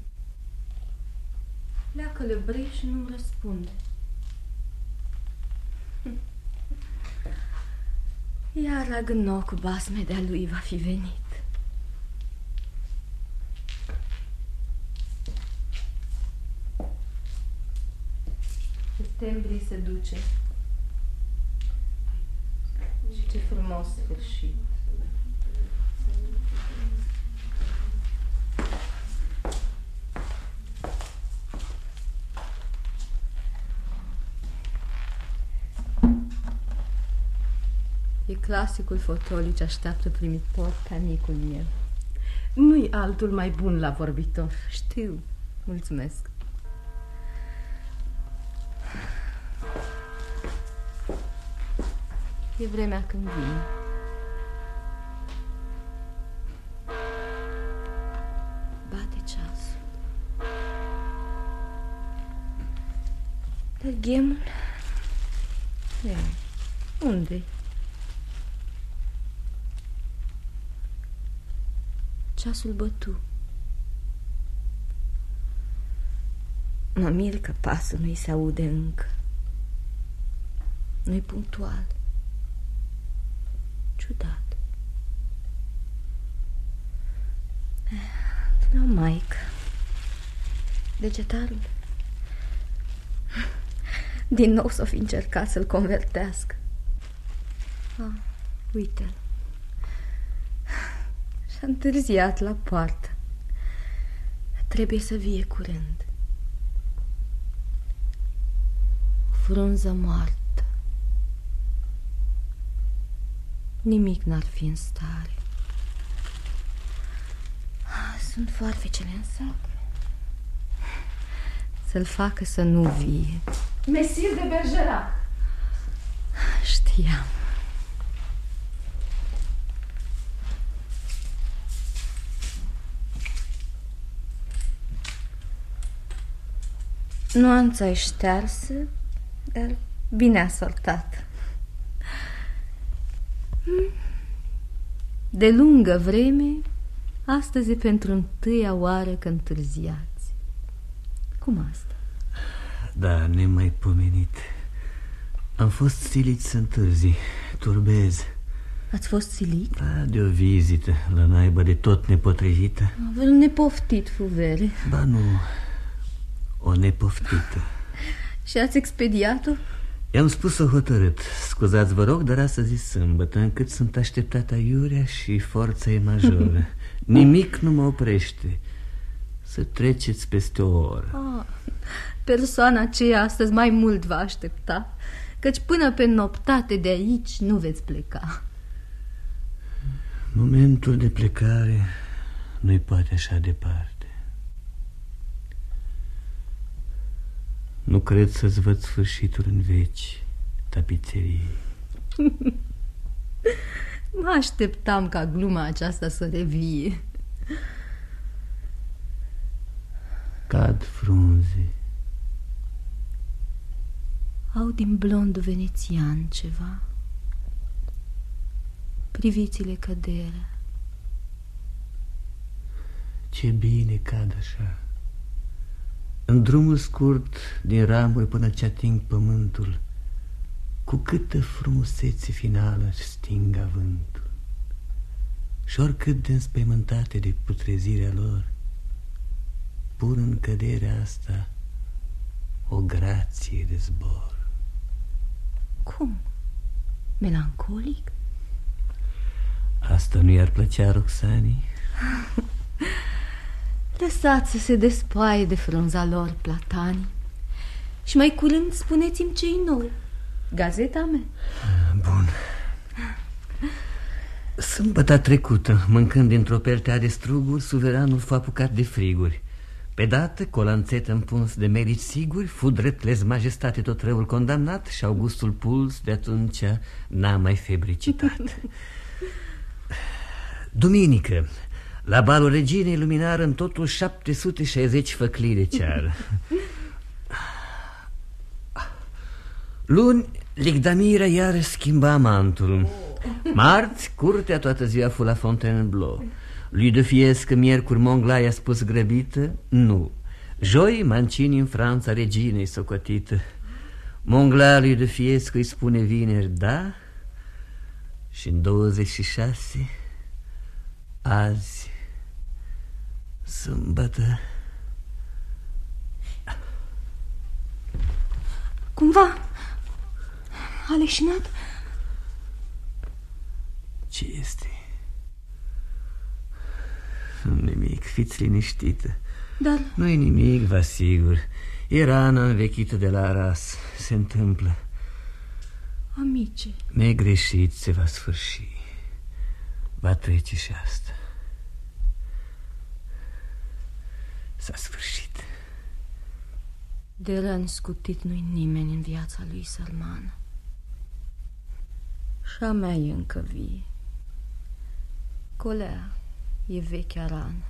Pleacă Lebré și nu-mi răspunde. Iar la gânnou cu basme de-a lui va fi venit. Septembrie se duce. Și ce frumos sfârșit. E clasicul fotoliu ce așteaptă primitor ca micul meu. Nu-i altul mai bun la vorbitor. Știu. Mulțumesc. E vremea când vin. Bate ceasul. Dar ghemul? E, unde-i? Ceasul bătu. Mă mir că pasul nu-i se aude încă. Nu-i punctual. Ciudat. Nu, maică. Degetarul. Din nou s-o fi încercat să-l convertească. Ah, uite-l. Și-a întârziat la poartă. Trebuie să vie curând. O frunză moartă. Nimic n-ar fi în stare. Sunt foarfecele în sac. Să-l facă să nu vie. Mesir de Bergerac. Știam. Nuanța-i ștearsă, dar bine asortată. De lungă vreme, astăzi e pentru întâia oară că întârziați. Cum asta? Da, nemaipomenit. Am fost silit să întârzi, turbez. Ați fost silit? Da, de o vizită, la naibă de tot nepotrivită. Vă nepoftit, fuvere. Ba nu, o nepoftită. Și ați expediat-o? I-am spus-o hotărât. Scuzați, vă rog, dar astăzi e sâmbătă, încât sunt așteptat aiurea și forța e majoră. Nimic nu mă oprește. Să treceți peste o oră. Ah, persoana aceea astăzi mai mult va aștepta, căci până pe noptate de aici nu veți pleca. Momentul de plecare nu-i poate așa departe. Nu cred să-ți văd sfârșitul în veci, tapițerii. Mă așteptam ca gluma aceasta să revie. Cad frunze. Au din blondul venețian ceva. Priviți-le căderea. Ce bine cad așa. În drumul scurt, din ramuri până ce ating pământul, cu câtă frumusețe finală sting avântul. Și oricât de înspăimântate de putrezirea lor, pun în căderea asta o grație de zbor. Cum? Melancolic? Asta nu i-ar plăcea Roxanii? Lăsați să se despaie de frunza lor, platanii. Și mai curând spuneți-mi ce-i nou. Gazeta mea. Bun. Sâmbăta trecută, mâncând dintr-o pertea de struguri, suveranul f-a apucat de friguri. Pe dată, cu o lanțetă împuns de medici siguri, fu drept lez majestate tot răul condamnat și Augustul Puls de atunci n-a mai febricitat. Duminică, la balul reginei luminară în totul șapte sute șaizeci făclii de ceară. Luni, Ligdamira iară schimba mantul. Marți, curtea toată ziua fu la Fontainebleau. Lui de Fiescă, miercuri, Monglai a spus grăbită, nu. Joi, Mancini în Franța, reginei socotită. Monglai lui de Fiescă îi spune vineri, da. Și în douăzeci și șase, azi, sâmbătă. Cumva a leșinat? Ce este? Nimic, fiți liniștită. Dar... Nu-i nimic, vă asigur. E rana învechită de la Arras. Se întâmplă. Amice, Negreșit, se va sfârși. Va trece și asta. S-a sfârșit. de răni scutit nu-i nimeni în viața lui sărmană. Și a mea e încă vie. Colea e vechea rană.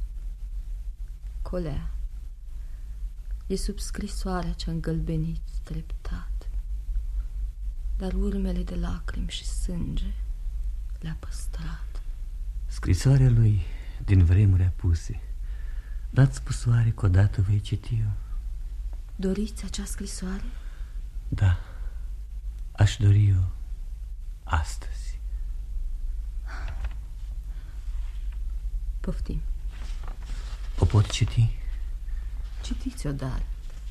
Colea e sub scrisoarea ce-a îngălbenit treptat, dar urmele de lacrimi și sânge le-a păstrat. Scrisoarea lui din vremuri apuse, n-ați spus oare că odată voi citi-o? Doriți acea scrisoare? Da, aș dori-o astăzi. Poftim. O pot citi? Citiți-o, dar.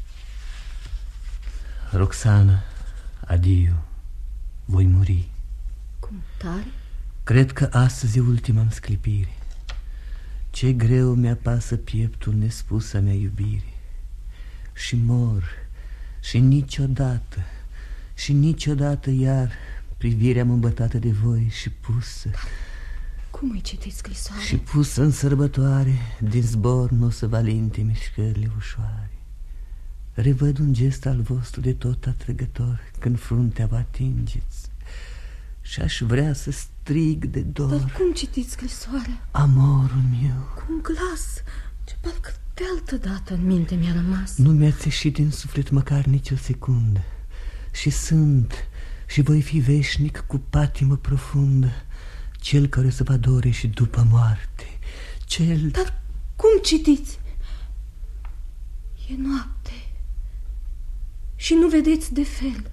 Roxana, adio, voi muri. Cum tare? Cred că astăzi e ultima-mi sclipire. Ce greu mi-apasă pieptul nespus a mea iubire. Și mor, și niciodată, și niciodată iar privirea-mi îmbătată de voi și pusă. Cum îi citiți scrisoare? Și pusă în sărbătoare, din zbor n-o să valinte mișcările ușoare. Revăd un gest al vostru de tot atrăgător când fruntea vă atingeți și aș vrea să strig de dor. Dar cum citiți scrisoarea? Amorul meu. Cu un glas ce parcă de altă dată în minte mi-a rămas. Nu mi-ați ieșit din suflet măcar nici o secundă. Și sunt și voi fi veșnic cu patimă profundă, cel care să vă adore și după moarte. Cel... Dar cum citiți? E noapte și nu vedeți de fel.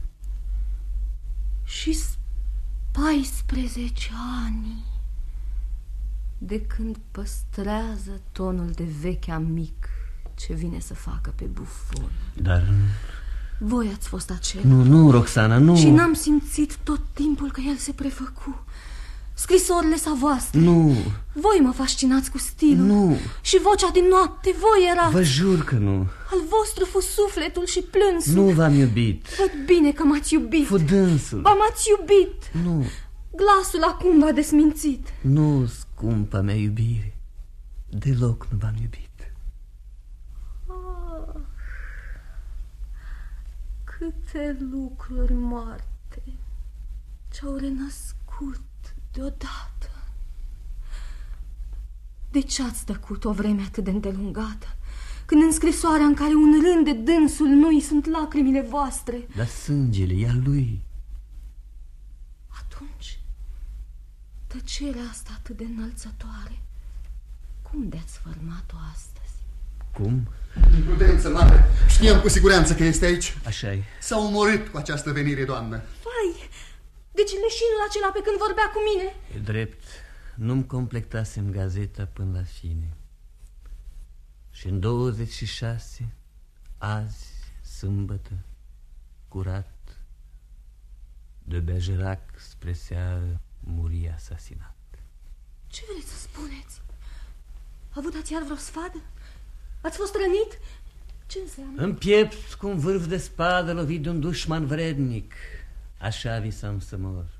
Și paisprezece ani de când păstrează tonul de vechi amic ce vine să facă pe bufon. Dar... Voi ați fost acela. Nu, nu, Roxana, nu. Și n-am simțit tot timpul că el se prefăcu. Scrisorile sa voastre. Nu. Voi mă fascinați cu stilul. Nu. Și vocea din noapte, voi erați. Vă jur că nu. Al vostru fu sufletul și plânsul. Nu v-am iubit. Văd bine că m-ați iubit. Fu dânsul. Ba m-ați iubit. Nu. Glasul acum v-a desmințit. Nu, scumpa mea iubire, deloc nu v-am iubit. Ah, câte lucruri moarte ce-au renăscut deodată. De ce ați tăcut o vreme atât de îndelungată, când în scrisoarea în care un rând de dânsul nu-i sunt lacrimile voastre? Dar sângele e al lui. Atunci, tăcerea asta atât de înălțătoare, cum de-ați sfărmat-o astăzi? Cum? Imprudență mare. Știam cu siguranță că este aici. Așa-i. S-a omorât cu această venire, doamnă. Vai, deci leșinul acela pe când vorbea cu mine. E drept, nu-mi completasem gazeta până la fine. Și în douăzeci și șase, azi, sâmbătă, curat, de Bergerac spre seară muri asasinat. Ce vreți să spuneți? Avut-ați iar vreo sfadă? Ați fost rănit? Ce înseamnă? În piept cu un vârf de spadă lovit de un dușman vrednic. Așa visam să mor.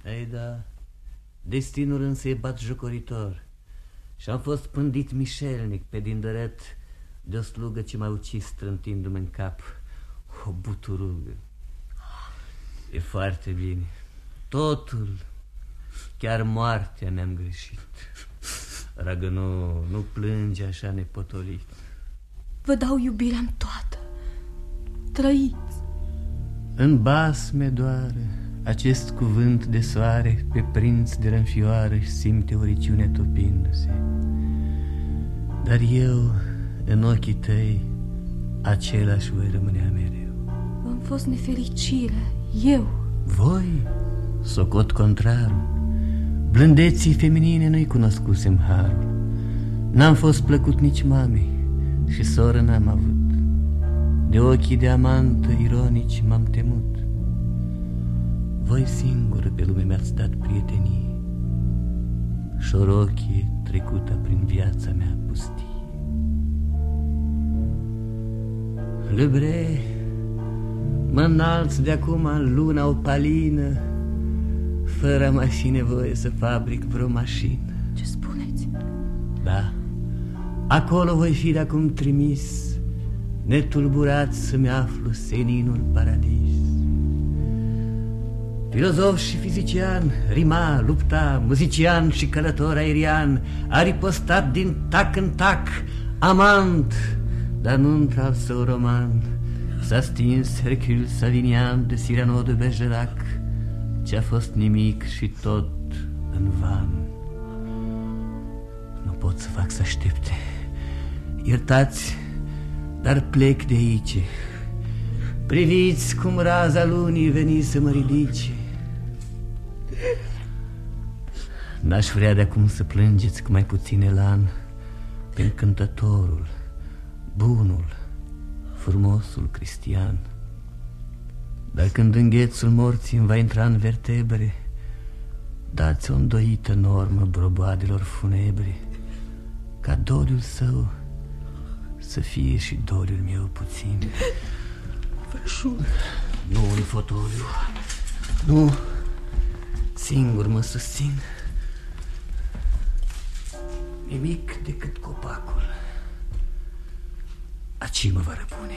Ei da, destinul însă e batjocoritor. Și am fost pândit mișelnic pe din dărăt de o slugă ce m-a ucis strântindu-mă în cap o buturugă. E foarte bine. Totul, chiar moartea mi-am greșit. Ragă, nu, nu plânge așa nepotolit. Vă dau iubirea-mi toată. Trăiți. În basme doare acest cuvânt de soare pe prinț de rănfioară și simte uriciune topindu-se. Dar eu, în ochii tăi, același voi rămânea mereu. Am fost nefericire, eu. Voi, socot contrarul. Blândeții feminine nu-i cunoscusem harul. N-am fost plăcut nici mamei și soră n-am avut. De ochii de amantă ironici m-am temut. Voi singură pe lume mi-ați dat prietenie și o rochie trecută prin viața mea pustie. Lebre, mă înalț de acum în luna opalină, fără a mai fi nevoie să fabric vreo mașină. Ce spuneți? Da, acolo voi fi de acum trimis, netulburat să-mi aflu seninul paradis. Filozof și fizician, rima, lupta, muzician și călător aerian, a ripostat din tac în tac, amant, dar nu într-al său roman. S-a stins Hercule Salinian de Cyrano de Bergerac, ce-a fost nimic și tot în van. Nu pot să fac să aștepte. Iertați, dar plec de aici. Priviți cum raza lunii veni să mă ridice. N-aș vrea de acum să plângeți cu mai puțin elan pe încântătorul, bunul, frumosul Cristian. Dar când înghețul morții îmi va intra în vertebre, dați o îndoită normă broboadelor funebre, ca doliul său să fie și doliul meu puțin. Vășul. Nu în fotoliu. Nu. Singur mă susțin. Nimic decât copacul. Aci mă va răpune.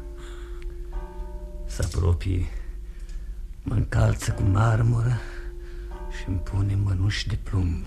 Se apropie, mă încalță cu marmură și îmi pune mănuși de plumb.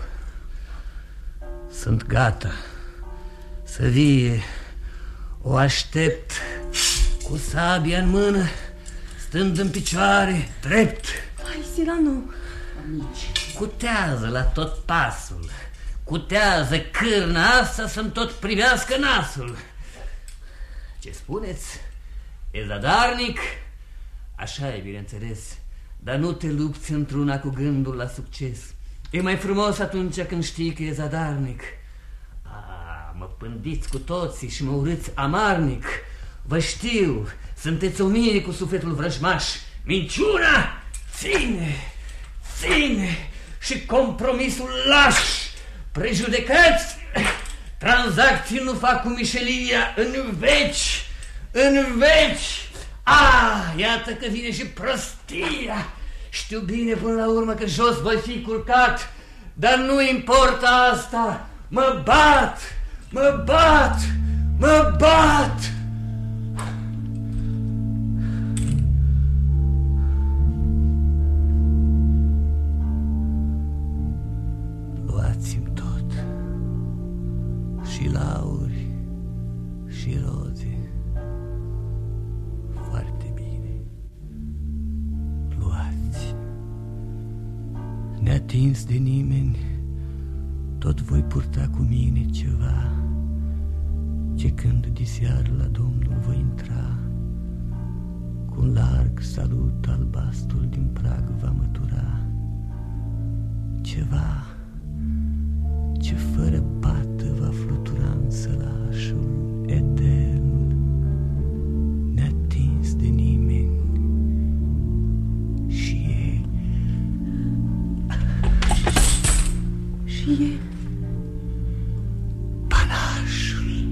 Sunt gata să vie. O aștept cu sabia în mână, stând în picioare, drept. Hai, Cyrano. Cutează la tot pasul, cutează cârna asta să-mi tot privească nasul. Ce spuneți? E zadarnic? Așa e, bineînțeles, dar nu te lupți într-una cu gândul la succes. E mai frumos atunci când știi că e zadarnic. Ah, mă pândiți cu toții și mă urâți amarnic. Vă știu, sunteți o mie cu sufletul vrăjmaș. Minciuna ține, ține și compromisul lași. Prejudecăți, tranzacții nu fac cu mișelia în veci, în veci. Ah, iată că vine și prostia. Știu bine până la urmă că jos voi fi culcat, dar nu importă asta. Mă bat, mă bat, mă bat. Luați-mi tot, și lauri, și roze. Foarte bine. Luați. Neatins de nimeni, tot voi purta cu mine ceva, ce când diseară la Domnul voi intra, cu un larg salut albastrul din prag va mătura. Ceva ce fără pată va flutura în sălașul etern, neatins de nimeni. Și e Și e panașul.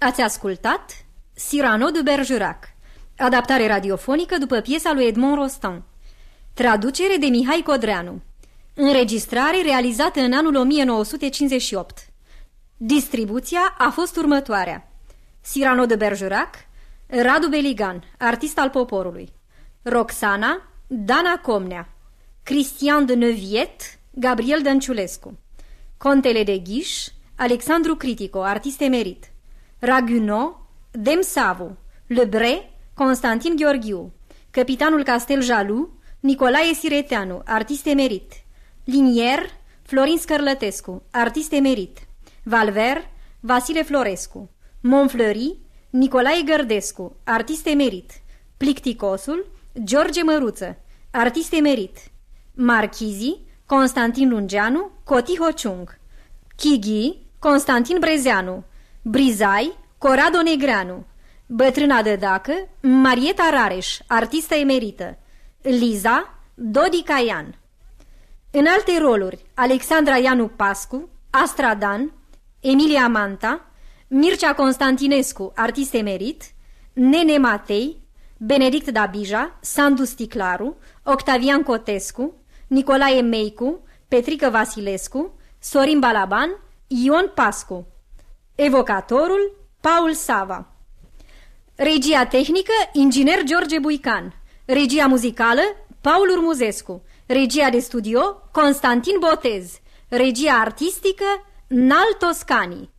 Ați ascultat Cyrano de Bergerac, adaptare radiofonică după piesa lui Edmond Rostand. Traducere de Mihai Codreanu. Înregistrare realizată în anul o mie nouă sute cincizeci și opt. Distribuția a fost următoarea: Cyrano de Bergerac, Radu Beligan, artist al poporului; Roxana, Dana Comnea; Cristian de Neuviet, Gabriel Dănciulescu; Contele de Ghiș, Alexandru Critico, artist emerit; Raguenot, Dem Savu; Lebre, Constantin Gheorghiu; Capitanul Castel Jalu, Nicolae Sireteanu, artist emerit; Linier, Florin Scărlătescu, artist emerit; Valver, Vasile Florescu; Montfleury, Nicolae Gărdescu, artist emerit; Plicticosul, George Măruță, artist emerit; Marchizii, Constantin Lungeanu, Coti Hociung; Chighi, Constantin Brezeanu; Brizai, Corado Negreanu; Bătrâna de Dacă, Marieta Rareș, artistă emerită; Liza, Dodi Caian. În alte roluri: Alexandra Ianu Pascu, Astradan, Emilia Manta, Mircea Constantinescu, artist emerit; Nene Matei, Benedict Dabija, Sandu Sticlaru, Octavian Cotescu, Nicolae Meicu, Petrică Vasilescu, Sorin Balaban, Ion Pascu. Evocatorul, Paul Sava. Regia tehnică, inginer George Buican. Regia muzicală, Paul Urmuzescu. Regia de studio, Constantin Botez. Regia artistică, Nal Toscani.